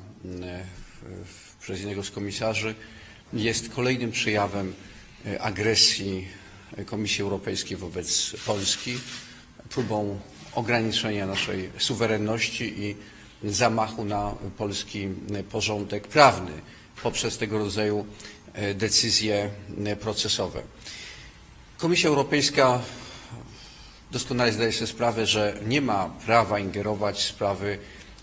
przez jednego z komisarzy jest kolejnym przejawem agresji Komisji Europejskiej wobec Polski, próbą ograniczenia naszej suwerenności i zamachu na polski porządek prawny poprzez tego rodzaju decyzje procesowe. Komisja Europejska doskonale zdaje sobie sprawę, że nie ma prawa ingerować w sprawy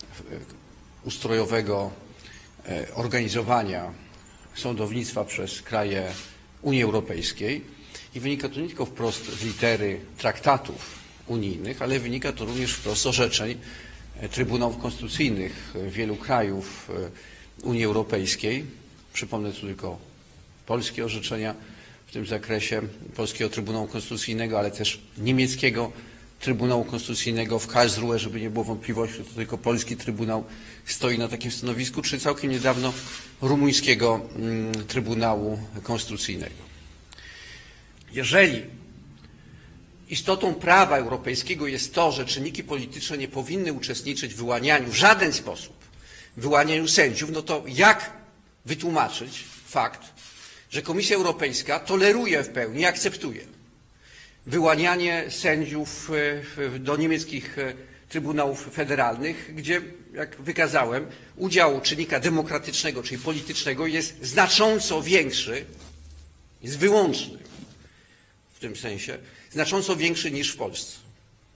ustrojowego organizowania sądownictwa przez kraje Unii Europejskiej i wynika to nie tylko wprost z litery traktatów unijnych, ale wynika to również wprost z orzeczeń Trybunałów Konstytucyjnych wielu krajów Unii Europejskiej. Przypomnę tu tylko polskie orzeczenia w tym zakresie, polskiego Trybunału Konstytucyjnego, ale też niemieckiego Trybunału Konstytucyjnego w Karlsruhe, żeby nie było wątpliwości, że to tylko polski Trybunał stoi na takim stanowisku, czy całkiem niedawno rumuńskiego mm, Trybunału Konstytucyjnego. Jeżeli istotą prawa europejskiego jest to, że czynniki polityczne nie powinny uczestniczyć w wyłanianiu w żaden sposób, w wyłanianiu sędziów, no to jak wytłumaczyć fakt, że Komisja Europejska toleruje w pełni, akceptuje wyłanianie sędziów do niemieckich trybunałów federalnych, gdzie, jak wykazałem, udział czynnika demokratycznego, czyli politycznego jest znacząco większy, jest wyłączny w tym sensie, znacząco większy niż w Polsce.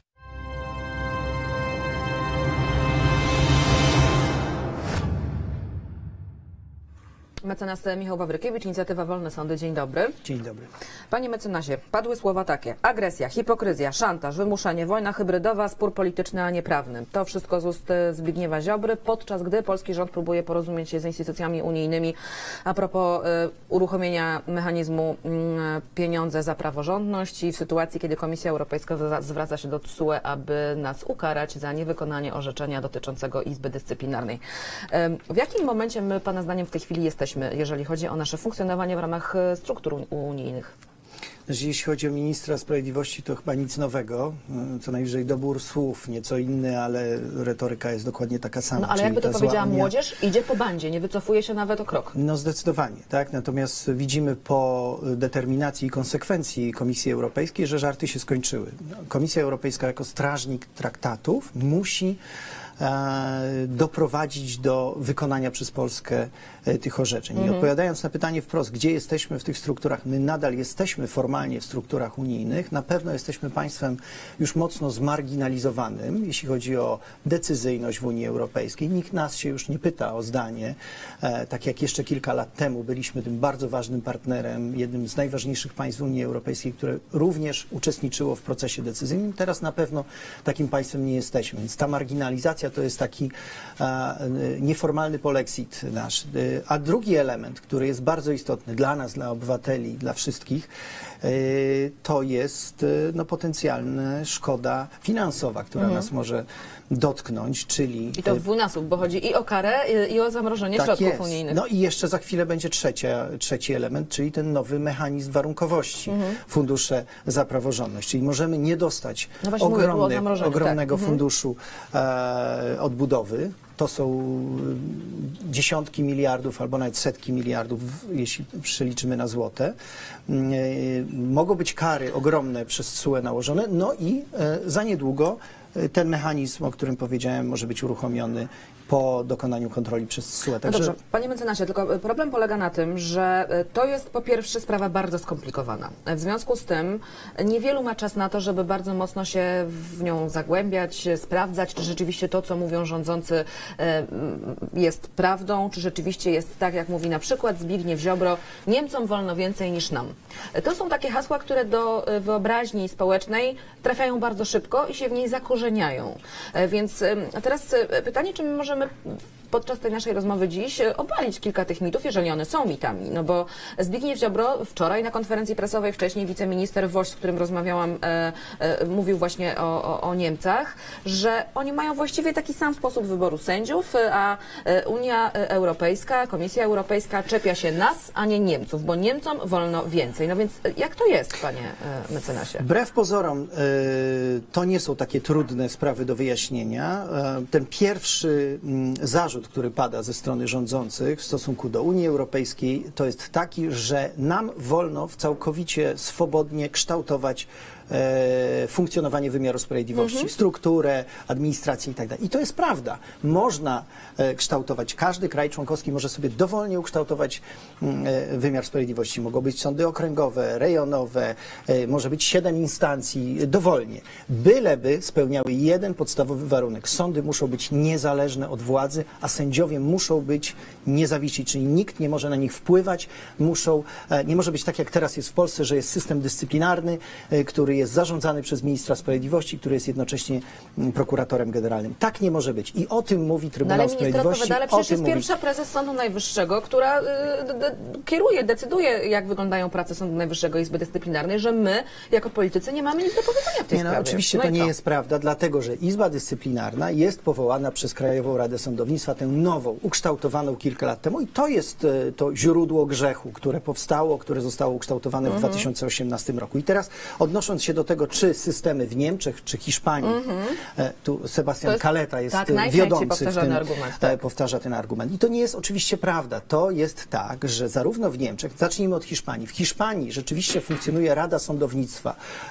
Mecenas Michał Wawrykiewicz, Inicjatywa Wolne Sądy. Dzień dobry.
Dzień dobry.
Panie mecenasie, padły słowa takie: agresja, hipokryzja, szantaż, wymuszenie, wojna hybrydowa, spór polityczny, a nie prawny. To wszystko z ust Zbigniewa Ziobry, podczas gdy polski rząd próbuje porozumieć się z instytucjami unijnymi a propos y, uruchomienia mechanizmu y, pieniądze za praworządność i w sytuacji, kiedy Komisja Europejska zwraca się do T S U E, aby nas ukarać za niewykonanie orzeczenia dotyczącego Izby Dyscyplinarnej. Y, w jakim momencie my, Pana zdaniem, w tej chwili jesteśmy, jeżeli chodzi o nasze funkcjonowanie w ramach struktur unijnych?
Jeśli chodzi o ministra sprawiedliwości, to chyba nic nowego, co najwyżej dobór słów, nieco inny, ale retoryka jest dokładnie taka sama.
No ale jakby to powiedziała młodzież, idzie po bandzie, nie wycofuje się nawet o krok.
No zdecydowanie, tak. Natomiast widzimy po determinacji i konsekwencji Komisji Europejskiej, że żarty się skończyły. Komisja Europejska jako strażnik traktatów musi doprowadzić do wykonania przez Polskę tych orzeczeń. I
Mhm.
odpowiadając na pytanie wprost, gdzie jesteśmy w tych strukturach, my nadal jesteśmy formalnie w strukturach unijnych, na pewno jesteśmy państwem już mocno zmarginalizowanym, jeśli chodzi o decyzyjność w Unii Europejskiej. Nikt nas się już nie pyta o zdanie, e, tak jak jeszcze kilka lat temu byliśmy tym bardzo ważnym partnerem, jednym z najważniejszych państw Unii Europejskiej, które również uczestniczyło w procesie decyzyjnym. Teraz na pewno takim państwem nie jesteśmy, więc ta marginalizacja to jest taki e, nieformalny polexit nasz. E, a drugi element, który jest bardzo istotny dla nas, dla obywateli, dla wszystkich, e, to jest e, no, potencjalna szkoda finansowa, która
Mhm.
nas może dotknąć, czyli...
I to w dwójnasób, bo chodzi i o karę, i, i o zamrożenie
tak
środków
jest.
unijnych.
No i jeszcze za chwilę będzie trzecia, trzeci element, czyli ten nowy mechanizm warunkowości,
Mhm.
fundusze za praworządność. Czyli możemy nie dostać
No właśnie mówię tu o
ogromnych,
zamrożeniu,
ogromnego
tak. Mhm.
funduszu e, odbudowy. To są e, dziesiątki miliardów albo nawet setki miliardów, jeśli przeliczymy na złote. E, mogą być kary ogromne przez T S U E nałożone, no i e, za niedługo ten mechanizm, o którym powiedziałem, może być uruchomiony po dokonaniu kontroli przez T S U E.
No
Także...
dobrze, panie mecenasie, tylko problem polega na tym, że to jest po pierwsze sprawa bardzo skomplikowana. W związku z tym niewielu ma czas na to, żeby bardzo mocno się w nią zagłębiać, sprawdzać, czy rzeczywiście to, co mówią rządzący, jest prawdą, czy rzeczywiście jest tak, jak mówi na przykład Zbigniew Ziobro: Niemcom wolno więcej niż nam. To są takie hasła, które do wyobraźni społecznej trafiają bardzo szybko i się w niej zakorzeniają. Więc teraz pytanie, czy my możemy podczas tej naszej rozmowy dziś obalić kilka tych mitów, jeżeli one są mitami. No bo Zbigniew Ziobro wczoraj na konferencji prasowej, wcześniej wiceminister Woś, z którym rozmawiałam, e, e, mówił właśnie o, o, o Niemcach, że oni mają właściwie taki sam sposób wyboru sędziów, a Unia Europejska, Komisja Europejska czepia się nas, a nie Niemców, bo Niemcom wolno więcej. No więc jak to jest, panie mecenasie?
Wbrew pozorom y, to nie są takie trudne sprawy do wyjaśnienia. Y, ten pierwszy y, zarzut, który pada ze strony rządzących w stosunku do Unii Europejskiej, to jest taki, że nam wolno w całkowicie swobodnie kształtować e, funkcjonowanie wymiaru sprawiedliwości,
Mhm.
strukturę, administrację i tak dalej. I to jest prawda. Można e, kształtować, każdy kraj członkowski może sobie dowolnie ukształtować e, wymiar sprawiedliwości. Mogą być sądy okręgowe, rejonowe, e, może być siedem instancji, e, dowolnie. Byleby spełniały jeden podstawowy warunek. Sądy muszą być niezależne od władzy, a sędziowie muszą być niezawiśli, czyli nikt nie może na nich wpływać, muszą, e, nie może być tak jak teraz jest w Polsce, że jest system dyscyplinarny, e, który jest zarządzany przez ministra sprawiedliwości, który jest jednocześnie prokuratorem generalnym. Tak nie może być. I o tym mówi Trybunał
no, ale
Sprawiedliwości.
Ale przecież jest pierwsza mówi... prezes Sądu Najwyższego, która y, d, kieruje, decyduje, jak wyglądają prace Sądu Najwyższego, Izby Dyscyplinarnej, że my, jako politycy, nie mamy nic do powiedzenia w tej
nie, no,
sprawie.
Oczywiście
no
to nie
co?
jest prawda, dlatego że Izba Dyscyplinarna jest powołana przez Krajową Radę Sądownictwa, tę nową, ukształtowaną kilka lat temu i to jest to źródło grzechu, które powstało, które zostało ukształtowane mhm. w dwa tysiące osiemnastym roku. I teraz odnosząc się do tego, czy systemy w Niemczech, czy Hiszpanii, mhm. tu Sebastian jest, Kaleta jest
tak,
wiodący w tym,
argument, tak.
powtarza ten argument. I to nie jest oczywiście prawda. To jest tak, że zarówno w Niemczech, zacznijmy od Hiszpanii, w Hiszpanii rzeczywiście funkcjonuje Rada Sądownictwa,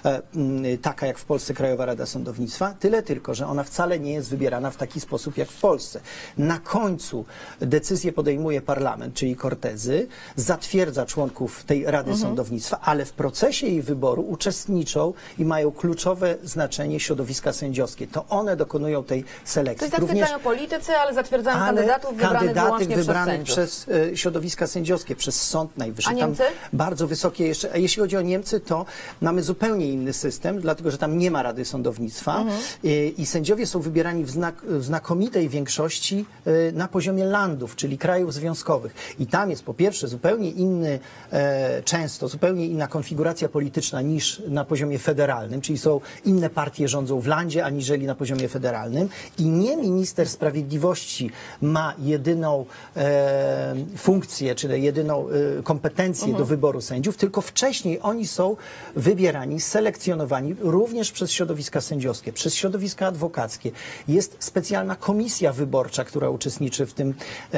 taka jak w Polsce Krajowa Rada Sądownictwa, tyle tylko, że ona wcale nie jest wybierana w taki sposób jak w Polsce. Na końcu decyzję podejmuje parlament, czyli Cortezy, zatwierdza członków tej Rady mhm. Sądownictwa, ale w procesie jej wyboru uczestniczą i mają kluczowe znaczenie środowiska sędziowskie. To one dokonują tej selekcji.
To zatwierdzają Również, politycy, ale zatwierdzają ale kandydatów wybranych
kandydaty
wyłącznie
wybrane
przez,
przez e, środowiska sędziowskie, przez Sąd Najwyższy.
A Niemcy?
Tam bardzo wysokie jeszcze. A jeśli chodzi o Niemcy, to mamy zupełnie inny system, dlatego że tam nie ma Rady Sądownictwa mhm. i, i sędziowie są wybierani w, znak, w znakomitej większości e, na poziomie landów, czyli krajów związkowych. I tam jest po pierwsze zupełnie inny, e, często zupełnie inna konfiguracja polityczna niż na poziomie federalnym, czyli są inne partie rządzą w landzie, aniżeli na poziomie federalnym. I nie minister sprawiedliwości ma jedyną e, funkcję, czyli jedyną e, kompetencję mhm. do wyboru sędziów, tylko wcześniej oni są wybierani, selekcjonowani również przez środowiska sędziowskie, przez środowiska adwokackie. Jest specjalna komisja wyborcza, która uczestniczy w tym,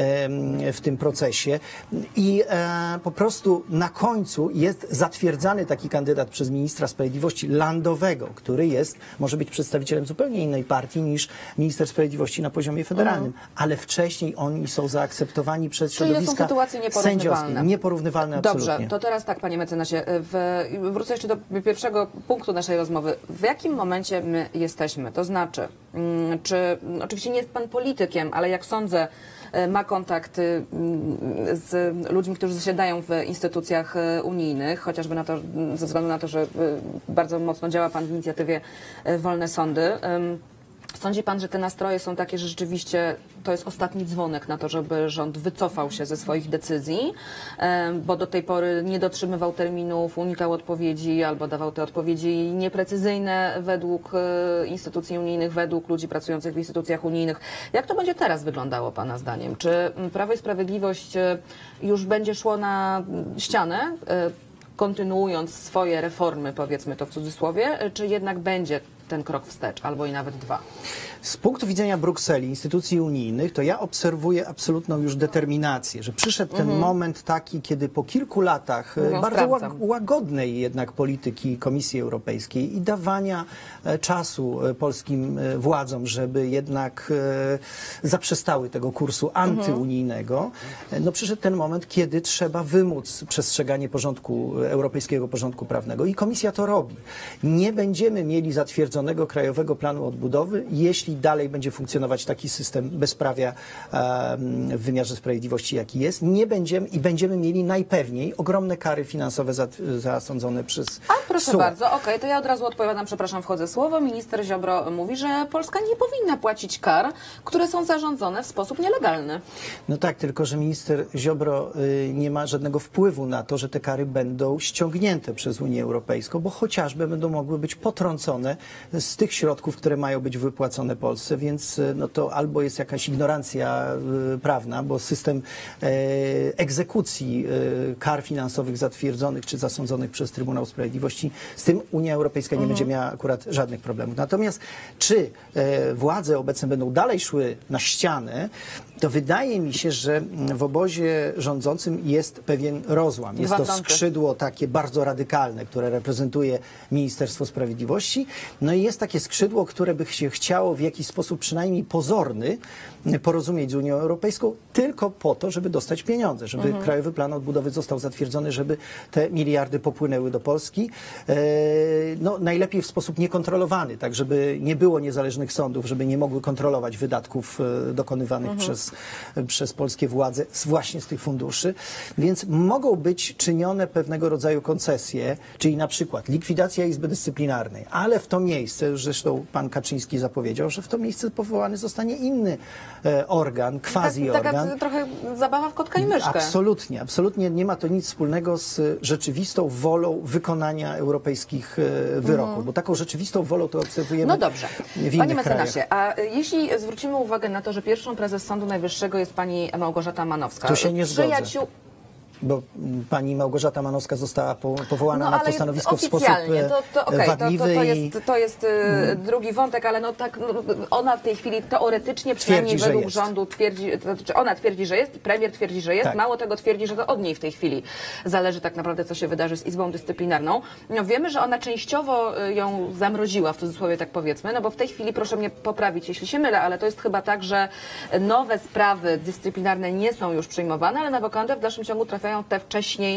e, w tym procesie i e, po prostu na końcu jest zatwierdzany taki kandydat przez ministra sprawiedliwości landowego, który jest, może być przedstawicielem zupełnie innej partii niż minister sprawiedliwości na poziomie federalnym, mhm. ale wcześniej oni są zaakceptowani przez
Czyli
środowiska
są sytuacje nieporównywalne.
Nieporównywalne
Dobrze,
absolutnie.
to teraz tak, panie mecenasie, w, wrócę jeszcze do pierwszego punktu naszej rozmowy. W jakim momencie my jesteśmy? To znaczy, czy, oczywiście nie jest pan politykiem, ale jak sądzę, ma kontakt z ludźmi, którzy zasiadają w instytucjach unijnych, chociażby na to, ze względu na to, że bardzo mocno działa pan w inicjatywie Wolne Sądy. Sądzi pan, że te nastroje są takie, że rzeczywiście to jest ostatni dzwonek na to, żeby rząd wycofał się ze swoich decyzji, bo do tej pory nie dotrzymywał terminów, unikał odpowiedzi albo dawał te odpowiedzi nieprecyzyjne według instytucji unijnych, według ludzi pracujących w instytucjach unijnych. Jak to będzie teraz wyglądało pana zdaniem? Czy Prawo i Sprawiedliwość już będzie szło na ścianę, kontynuując swoje reformy, powiedzmy to w cudzysłowie, czy jednak będzie ten krok wstecz, albo i nawet dwa?
Z punktu widzenia Brukseli, instytucji unijnych, to ja obserwuję absolutną już determinację, że przyszedł ten mhm. moment taki, kiedy po kilku latach Mówią, bardzo sprawdzam. łagodnej jednak polityki Komisji Europejskiej i dawania czasu polskim władzom, żeby jednak zaprzestały tego kursu antyunijnego, mhm. no przyszedł ten moment, kiedy trzeba wymóc przestrzeganie porządku, europejskiego porządku prawnego i Komisja to robi. Nie będziemy mieli zatwierdzonego Krajowego Planu Odbudowy, jeśli dalej będzie funkcjonować taki system bezprawia um, w wymiarze sprawiedliwości, jaki jest. Nie będziemy i będziemy mieli najpewniej ogromne kary finansowe za, zasądzone przez
A proszę
S U E.
bardzo, okej, okay, to ja od razu odpowiadam, przepraszam, wchodzę w słowo. Minister Ziobro mówi, że Polska nie powinna płacić kar, które są zarządzone w sposób nielegalny.
No tak, tylko że minister Ziobro y, nie ma żadnego wpływu na to, że te kary będą ściągnięte przez Unię Europejską, bo chociażby będą mogły być potrącone z tych środków, które mają być wypłacone Polsce, więc no to albo jest jakaś ignorancja y, prawna, bo system y, egzekucji y, kar finansowych zatwierdzonych czy zasądzonych przez Trybunał Sprawiedliwości, z tym Unia Europejska nie mhm. będzie miała akurat żadnych problemów. Natomiast czy y, władze obecne będą dalej szły na ścianę, to wydaje mi się, że w obozie rządzącym jest pewien rozłam. Jest to skrzydło takie bardzo radykalne, które reprezentuje Ministerstwo Sprawiedliwości. No i jest takie skrzydło, które by się chciało w jakiś sposób przynajmniej pozorny porozumieć z Unią Europejską tylko po to, żeby dostać pieniądze, żeby mhm. Krajowy Plan Odbudowy został zatwierdzony, żeby te miliardy popłynęły do Polski. E, no, najlepiej w sposób niekontrolowany, tak żeby nie było niezależnych sądów, żeby nie mogły kontrolować wydatków e, dokonywanych mhm. przez przez, przez polskie władze z, właśnie z tych funduszy. Więc mogą być czynione pewnego rodzaju koncesje, czyli na przykład likwidacja Izby Dyscyplinarnej, ale w to miejsce, zresztą pan Kaczyński zapowiedział, że w to miejsce powołany zostanie inny e, organ, quasi-organ.
Taka trochę zabawa w kotka i myszkę.
Absolutnie, absolutnie nie ma to nic wspólnego z rzeczywistą wolą wykonania europejskich wyroków, mm. bo taką rzeczywistą wolą to obserwujemy
no dobrze.
w innych
Panie mecenasie,
krajach.
a jeśli zwrócimy uwagę na to, że pierwszą prezes Sądu Najwyższego jest pani Małgorzata Manowska.
Tu się nie zgodzę.
Przyjaciół...
Bo pani Małgorzata Manowska została po, powołana
no,
na to stanowisko w sposób
to, to, okay,
wadliwy.
To, to, to jest, to jest hmm. drugi wątek, ale no tak, no, ona w tej chwili teoretycznie, przynajmniej
twierdzi,
według rządu, twierdzi, to znaczy ona twierdzi, że jest, premier twierdzi, że jest, tak. Mało tego twierdzi, że to od niej w tej chwili zależy tak naprawdę, co się wydarzy z Izbą Dyscyplinarną. No, wiemy, że ona częściowo ją zamroziła, w cudzysłowie tak powiedzmy, no bo w tej chwili, proszę mnie poprawić, jeśli się mylę, ale to jest chyba tak, że nowe sprawy dyscyplinarne nie są już przyjmowane, ale na wokandę w dalszym ciągu trafiają te wcześniej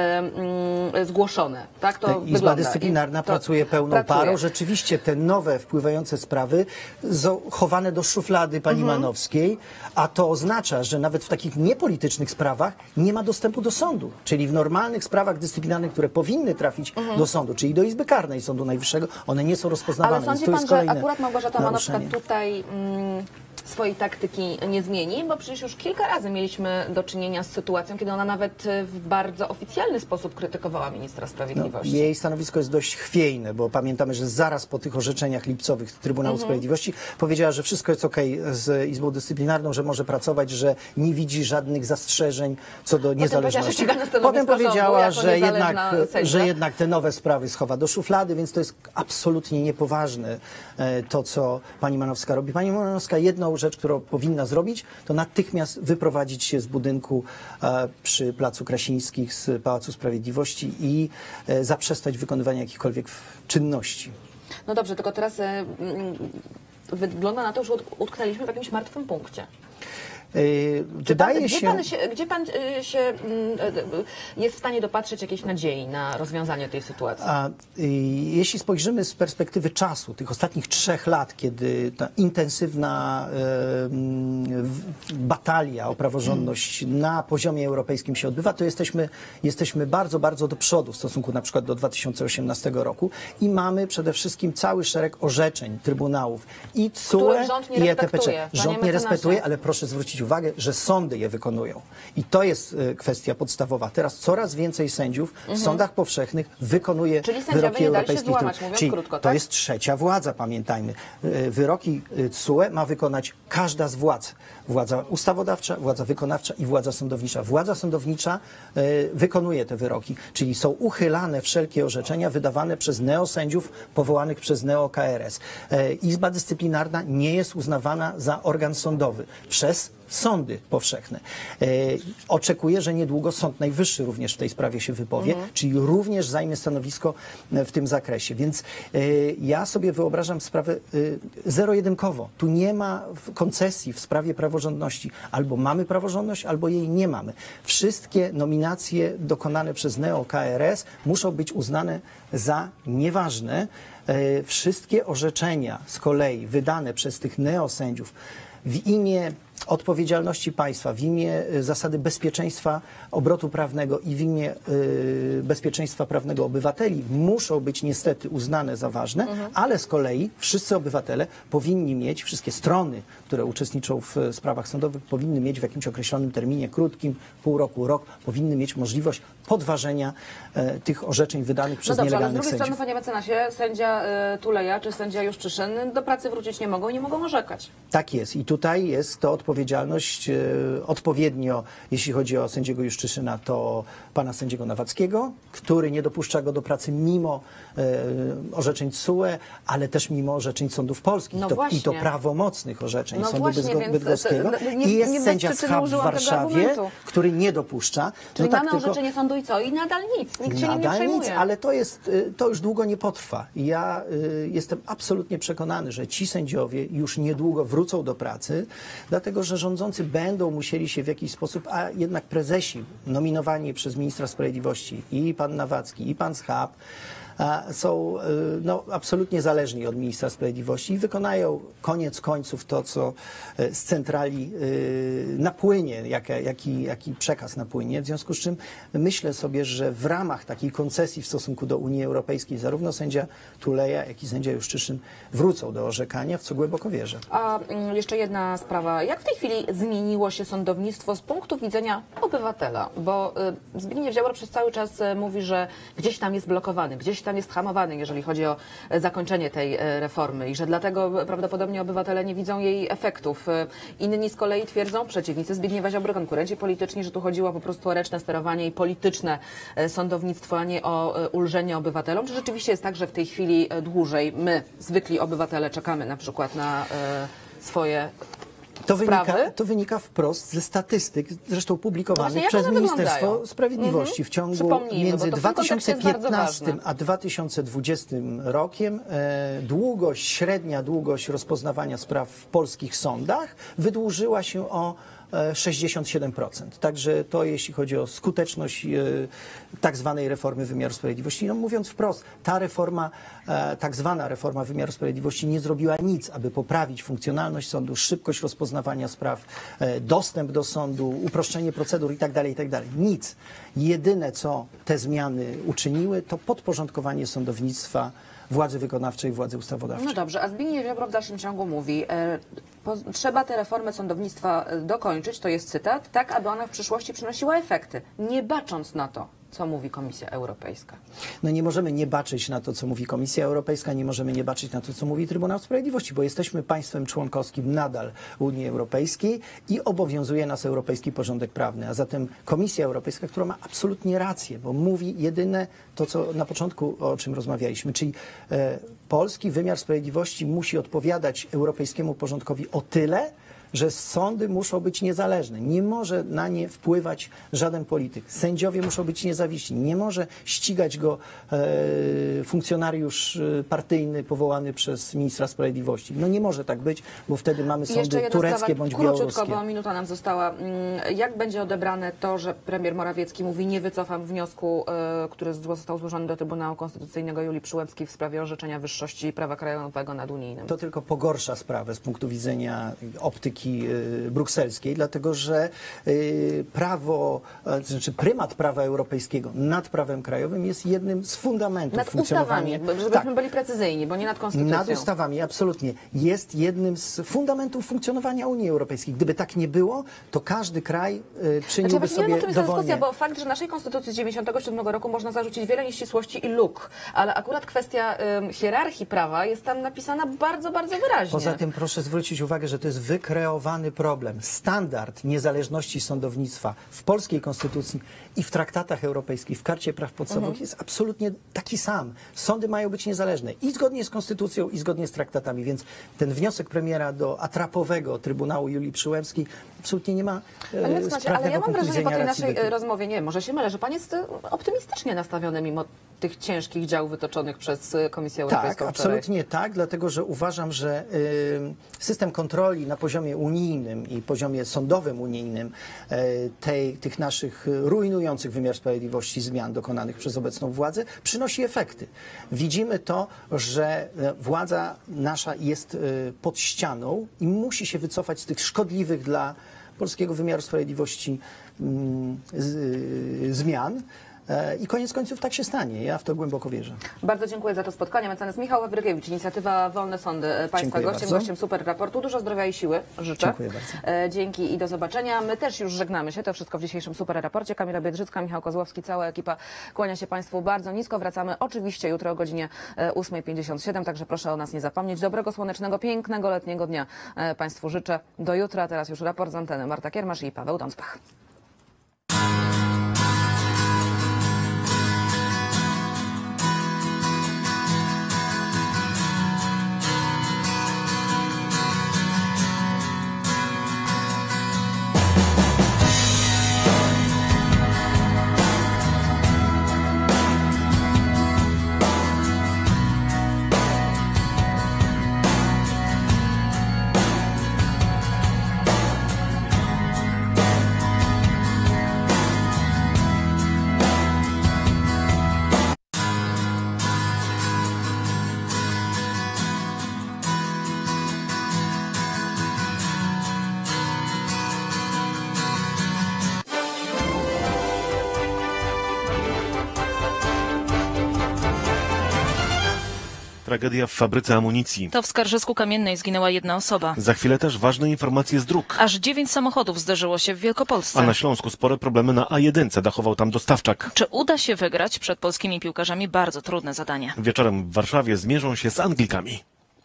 zgłoszone. Tak to
Izba
wygląda.
Dyscyplinarna
to
pracuje pełną
pracuje.
parą. Rzeczywiście te nowe wpływające sprawy chowane do szuflady pani mhm. Manowskiej, a to oznacza, że nawet w takich niepolitycznych sprawach nie ma dostępu do sądu. Czyli w normalnych sprawach dyscyplinarnych, które powinny trafić mhm. do sądu, czyli do Izby Karnej Sądu Najwyższego, one nie są rozpoznawane.
Ale sądzi pan, że akurat Małgorzata Manowska tutaj mm, swojej taktyki nie zmieni, bo przecież już kilka razy mieliśmy do czynienia z sytuacją, kiedy ona nawet w bardzo oficjalny sposób krytykowała ministra sprawiedliwości.
No, jej stanowisko jest dość chwiejne, bo pamiętamy, że zaraz po tych orzeczeniach lipcowych Trybunału mhm. Sprawiedliwości powiedziała, że wszystko jest okej z Izbą Dyscyplinarną, że może pracować, że nie widzi żadnych zastrzeżeń co do niezależności. Potem powiedziała, że jednak, że jednak te nowe sprawy schowa do szuflady, więc to jest absolutnie niepoważne to, co pani Manowska robi. Pani Manowska jedną rzecz, którą powinna zrobić, to natychmiast wyprowadzić się z budynku e, przy Placu Krasińskich z Pałacu Sprawiedliwości i e, zaprzestać wykonywania jakichkolwiek czynności.
No dobrze, tylko teraz e, wygląda na to, że utknęliśmy w jakimś martwym punkcie.
Yy,
Gdzie
wydaje
pan,
się...
Gdzie pan się, gdzie pan y, się y, y, jest w stanie dopatrzeć jakiejś nadziei na rozwiązanie tej sytuacji?
A, y, jeśli spojrzymy z perspektywy czasu, tych ostatnich trzech lat, kiedy ta intensywna y, batalia o praworządność hmm. na poziomie europejskim się odbywa, to jesteśmy, jesteśmy bardzo, bardzo do przodu w stosunku na przykład do dwa tysiące osiemnastego roku i mamy przede wszystkim cały szereg orzeczeń trybunałów i T S U E, i E T P C. Rząd nie respektuje, ale proszę zwrócić uwagę, że sądy je wykonują. I to jest y, kwestia podstawowa. Teraz coraz więcej sędziów w mhm. sądach powszechnych wykonuje
Czyli
wyroki europejskich.
Złamać, mówiąc
Czyli
krótko,
to
tak?
jest trzecia władza, pamiętajmy. Y, wyroki T S U E ma wykonać każda z władz. Władza ustawodawcza, władza wykonawcza i władza sądownicza. Władza sądownicza y, wykonuje te wyroki, czyli są uchylane wszelkie orzeczenia wydawane przez neosędziów powołanych przez neo-K R S. Y, Izba Dyscyplinarna nie jest uznawana za organ sądowy przez sądy powszechne. E, oczekuję, że niedługo Sąd Najwyższy również w tej sprawie się wypowie, mhm. czyli również zajmie stanowisko w tym zakresie. Więc e, ja sobie wyobrażam sprawę e, zero-jedynkowo. Tu nie ma koncesji w sprawie praworządności. Albo mamy praworządność, albo jej nie mamy. Wszystkie nominacje dokonane przez neo-K R S muszą być uznane za nieważne. E, wszystkie orzeczenia z kolei wydane przez tych neosędziów w imię odpowiedzialności państwa, w imię zasady bezpieczeństwa obrotu prawnego i w imię y, bezpieczeństwa prawnego obywateli muszą być niestety uznane za ważne, mhm. ale z kolei wszyscy obywatele powinni mieć, wszystkie strony, które uczestniczą w sprawach sądowych, powinny mieć w jakimś określonym terminie, krótkim, pół roku, rok, powinny mieć możliwość podważenia e, tych orzeczeń wydanych przez
no dobrze,
nielegalnych
ale z drugiej
sędziów.
strony, panie mecenasie, sędzia y, Tuleja czy sędzia Juszczyszyn do pracy wrócić nie mogą i nie mogą orzekać.
Tak jest. I tutaj jest to odpowiedzialność e, odpowiednio, jeśli chodzi o sędziego Juszczyszyna, to pana sędziego Nawackiego, który nie dopuszcza go do pracy mimo e, orzeczeń T S U E, ale też mimo orzeczeń sądów polskich.
No
to,
właśnie.
I to prawomocnych orzeczeń
No
sądu
właśnie,
Bydgo- Bydgoskiego.
więc, nie,
I jest
nie
sędzia Schab w Warszawie, który nie dopuszcza.
Czyli
no tak,
mamy
tylko,
orzeczenie sądu i co? I nadal nic. Nikt się nim nie
nadal
przejmuje.
nic, ale to, jest, to już długo nie potrwa. I ja y, jestem absolutnie przekonany, że ci sędziowie już niedługo wrócą do pracy, dlatego że rządzący będą musieli się w jakiś sposób, a jednak prezesi nominowani przez ministra sprawiedliwości i pan Nawacki, i pan Schab, są no, absolutnie zależni od ministra sprawiedliwości i wykonają koniec końców to, co z centrali napłynie, jaki, jaki, jaki przekaz napłynie. W związku z czym myślę sobie, że w ramach takiej koncesji w stosunku do Unii Europejskiej zarówno sędzia Tuleja, jak i sędzia Juszczyszyn wrócą do orzekania, w co głęboko wierzę.
A jeszcze jedna sprawa. Jak w tej chwili zmieniło się sądownictwo z punktu widzenia obywatela? Bo Zbigniew Ziobro przez cały czas mówi, że gdzieś tam jest blokowany, gdzieś tam jest hamowany, jeżeli chodzi o zakończenie tej reformy i że dlatego prawdopodobnie obywatele nie widzą jej efektów. Inni z kolei twierdzą, przeciwnicy Zbigniewa Ziobry, konkurenci polityczni, że tu chodziło po prostu o ręczne sterowanie i polityczne sądownictwo, a nie o ulżenie obywatelom. Czy rzeczywiście jest tak, że w tej chwili dłużej my, zwykli obywatele, czekamy na przykład na swoje
To
sprawy?
wynika, to wynika wprost ze statystyk, zresztą publikowanych
Właśnie,
przez Ministerstwo
wyglądają?
Sprawiedliwości.
Mhm.
W ciągu
Przypomnijmy,
między
bo to w tym
dwa tysiące
kontekście jest bardzo
piętnastym
ważne.
a dwa tysiące dwudziestym rokiem e, długość, średnia długość rozpoznawania spraw w polskich sądach wydłużyła się o sześćdziesiąt siedem procent. Także to jeśli chodzi o skuteczność e, tak zwanej reformy wymiaru sprawiedliwości. No mówiąc wprost, ta reforma, e, tak zwana reforma wymiaru sprawiedliwości nie zrobiła nic, aby poprawić funkcjonalność sądu, szybkość rozpoznawania spraw, e, dostęp do sądu, uproszczenie procedur itd., itd. Nic. Jedyne, co te zmiany uczyniły, to podporządkowanie sądownictwa władzy wykonawczej, władzy ustawodawczej.
No dobrze, a Zbigniew Ziobro w dalszym ciągu mówi, e, po, trzeba tę reformę sądownictwa dokończyć, to jest cytat, tak aby ona w przyszłości przynosiła efekty, nie bacząc na to, co mówi Komisja Europejska.
No nie możemy nie baczyć na to, co mówi Komisja Europejska, nie możemy nie baczyć na to, co mówi Trybunał Sprawiedliwości, bo jesteśmy państwem członkowskim nadal Unii Europejskiej i obowiązuje nas europejski porządek prawny. A zatem Komisja Europejska, która ma absolutnie rację, bo mówi jedyne to, co na początku o czym rozmawialiśmy, czyli e, polski wymiar sprawiedliwości musi odpowiadać europejskiemu porządkowi o tyle, że sądy muszą być niezależne. Nie może na nie wpływać żaden polityk. Sędziowie muszą być niezawiśli. Nie może ścigać go e, funkcjonariusz partyjny powołany przez ministra sprawiedliwości. No nie może tak być, bo wtedy mamy sądy tureckie bądź białoruskie.
Króciutko, bo minuta nam została. Jak będzie odebrane to, że premier Morawiecki mówi, nie wycofam wniosku, e, który został złożony do Trybunału Konstytucyjnego Julii Przyłębskiej w sprawie orzeczenia wyższości prawa krajowego nad unijnym?
To tylko pogorsza sprawę z punktu widzenia optyki brukselskiej, dlatego że prawo, to znaczy prymat prawa europejskiego nad prawem krajowym jest jednym z fundamentów
nad
funkcjonowania.
Ustawami, żebyśmy
tak,
byli precyzyjni, bo nie nad konstytucją.
Nad ustawami, absolutnie. Jest jednym z fundamentów funkcjonowania Unii Europejskiej. Gdyby tak nie było, to każdy kraj y, czyniłby
znaczy,
sobie
nie, no to jest
dowolnie.
dyskusja, bo fakt, że naszej konstytucji z dziewięćdziesiątego siódmego roku można zarzucić wiele nieścisłości i luk, ale akurat kwestia y, hierarchii prawa jest tam napisana bardzo, bardzo wyraźnie.
Poza tym proszę zwrócić uwagę, że to jest wykreowany problem. Standard niezależności sądownictwa w polskiej konstytucji i w traktatach europejskich, w Karcie Praw Podstawowych
Mhm.
jest absolutnie taki sam. Sądy mają być niezależne i zgodnie z konstytucją, i zgodnie z traktatami, więc ten wniosek premiera do atrapowego Trybunału Julii Przyłębskiej absolutnie nie ma e,
Panie Mecenasie, ale ja mam wrażenie po tej naszej
bytu.
rozmowie, nie, może się mylę, że pan jest optymistycznie nastawiony mimo tych ciężkich dział wytoczonych przez Komisję Europejską
Tak,
wczoraj.
absolutnie tak, dlatego że uważam, że y, system kontroli na poziomie unijnym i poziomie sądowym unijnym y, tej, tych naszych rujnujących wymiar sprawiedliwości zmian dokonanych przez obecną władzę przynosi efekty. Widzimy to, że władza nasza jest y, pod ścianą i musi się wycofać z tych szkodliwych dla polskiego wymiaru sprawiedliwości y, z, y, zmian. I koniec końców tak się stanie. Ja w to głęboko wierzę.
Bardzo dziękuję za to spotkanie. Mecenas Michał Wawrykiewicz, inicjatywa Wolne Sądy. Państwa
Dziękuję
gościem,
bardzo.
gościem Super Raportu. Dużo zdrowia i siły życzę.
Dziękuję bardzo.
Dzięki i do zobaczenia. My też już żegnamy się. To wszystko w dzisiejszym Super Raporcie. Kamila Biedrzycka, Michał Kozłowski, cała ekipa kłania się Państwu bardzo nisko. Wracamy oczywiście jutro o godzinie ósma pięćdziesiąt siedem, także proszę o nas nie zapomnieć. Dobrego, słonecznego, pięknego letniego dnia Państwu życzę. Do jutra. Teraz już raport z anteny. Marta Kiermasz i Paweł Dąsbach.
Tragedia w fabryce amunicji.
To w Skarżysku-Kamiennej zginęła jedna osoba.
Za chwilę też ważne informacje z dróg.
Aż dziewięć samochodów zderzyło się w Wielkopolsce.
A na Śląsku spore problemy na A jeden. Dachował tam dostawczak.
Czy uda się wygrać przed polskimi piłkarzami? Bardzo trudne zadanie.
Wieczorem w Warszawie zmierzą się z Anglikami.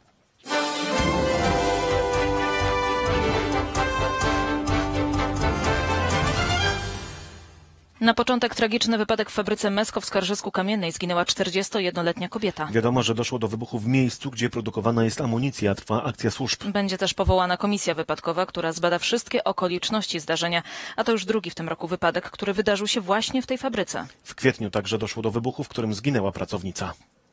Na początek tragiczny wypadek w fabryce Mesko w Skarżysku-Kamiennej. Zginęła czterdziestojednoletnia kobieta.
Wiadomo, że doszło do wybuchu w miejscu, gdzie produkowana jest amunicja. Trwa akcja służb.
Będzie też powołana komisja wypadkowa, która zbada wszystkie okoliczności zdarzenia. A to już drugi w tym roku wypadek, który wydarzył się właśnie w tej fabryce.
W kwietniu także doszło do wybuchu, w którym zginęła pracownica.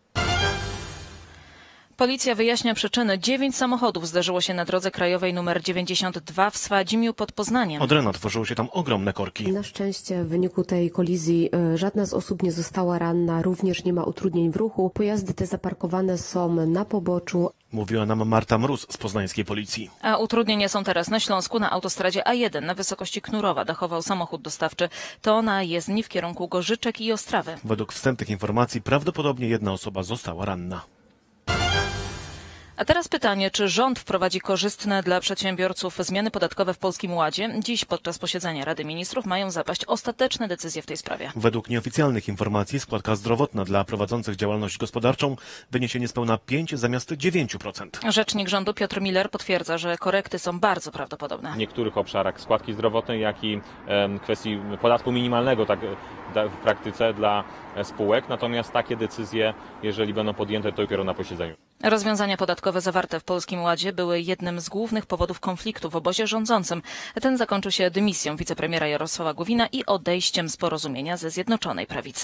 Policja wyjaśnia przyczyny. Dziewięć samochodów zderzyło się na drodze krajowej nr dziewięćdziesiąt dwa w Swadzimiu pod Poznaniem.
Od rana tworzyły się tam ogromne korki.
Na szczęście w wyniku tej kolizji y, żadna z osób nie została ranna, również nie ma utrudnień w ruchu. Pojazdy te zaparkowane są na poboczu.
Mówiła nam Marta Mróz z poznańskiej policji.
A utrudnienia są teraz na Śląsku, na autostradzie A jeden na wysokości Knurowa. Dachował samochód dostawczy. To na jezdni w kierunku Gorzyczek i Ostrawy.
Według wstępnych informacji prawdopodobnie jedna osoba została ranna.
A teraz pytanie, czy rząd wprowadzi korzystne dla przedsiębiorców zmiany podatkowe w Polskim Ładzie? Dziś podczas posiedzenia Rady Ministrów mają zapaść ostateczne decyzje w tej sprawie.
Według nieoficjalnych informacji składka zdrowotna dla prowadzących działalność gospodarczą wyniesie niespełna pięć zamiast dziewięć procent.
Rzecznik rządu Piotr Miller potwierdza, że korekty są bardzo prawdopodobne.
W niektórych obszarach składki zdrowotnej, jak i e, kwestii podatku minimalnego tak, da, w praktyce dla spółek. Natomiast takie decyzje, jeżeli będą podjęte, to dopiero na posiedzeniu.
Rozwiązania podatkowe zawarte w Polskim Ładzie były jednym z głównych powodów konfliktu w obozie rządzącym. Ten zakończył się dymisją wicepremiera Jarosława Gowina i odejściem z porozumienia ze Zjednoczonej Prawicy.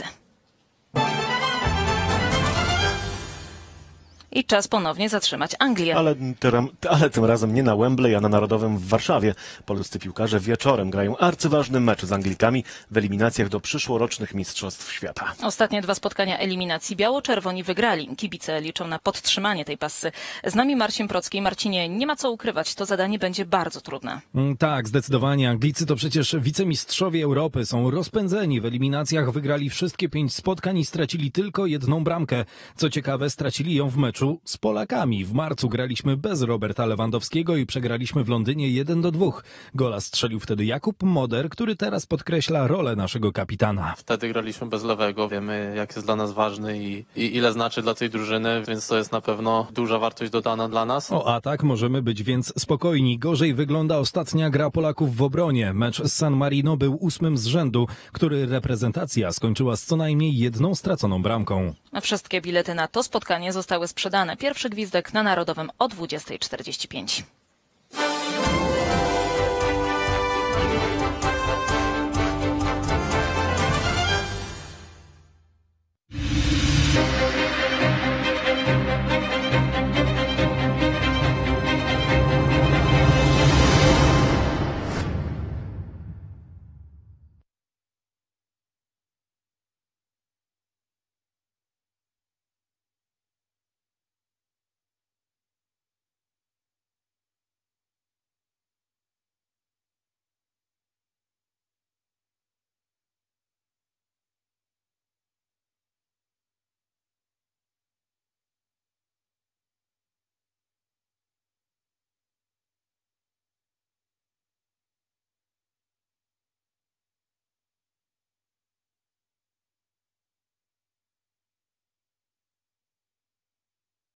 I czas ponownie zatrzymać Anglię.
Ale, tyram, ale tym razem nie na Wembley, a na Narodowym w Warszawie. Polscy piłkarze wieczorem grają arcyważny mecz z Anglikami w eliminacjach do przyszłorocznych Mistrzostw Świata.
Ostatnie dwa spotkania eliminacji biało-czerwoni wygrali. Kibice liczą na podtrzymanie tej passy. Z nami Marcin Procki. Marcinie, nie ma co ukrywać, to zadanie będzie bardzo trudne.
Tak, zdecydowanie. Anglicy to przecież wicemistrzowie Europy. Są rozpędzeni. W eliminacjach wygrali wszystkie pięć spotkań i stracili tylko jedną bramkę. Co ciekawe, stracili ją w meczu z Polakami. W marcu graliśmy bez Roberta Lewandowskiego i przegraliśmy w Londynie jeden do dwóch. Gola strzelił wtedy Jakub Moder, który teraz podkreśla rolę naszego kapitana.
Wtedy graliśmy bez lewego. Wiemy, jak jest dla nas ważny i, i ile znaczy dla tej drużyny, więc to jest na pewno duża wartość dodana dla nas.
O atak możemy być więc spokojni. Gorzej wygląda ostatnia gra Polaków w obronie. Mecz z San Marino był ósmym z rzędu, który reprezentacja skończyła z co najmniej jedną straconą bramką.
Wszystkie bilety na to spotkanie zostały sprzedane. Pierwszy gwizdek na Narodowym o dwudziestej czterdzieści pięć.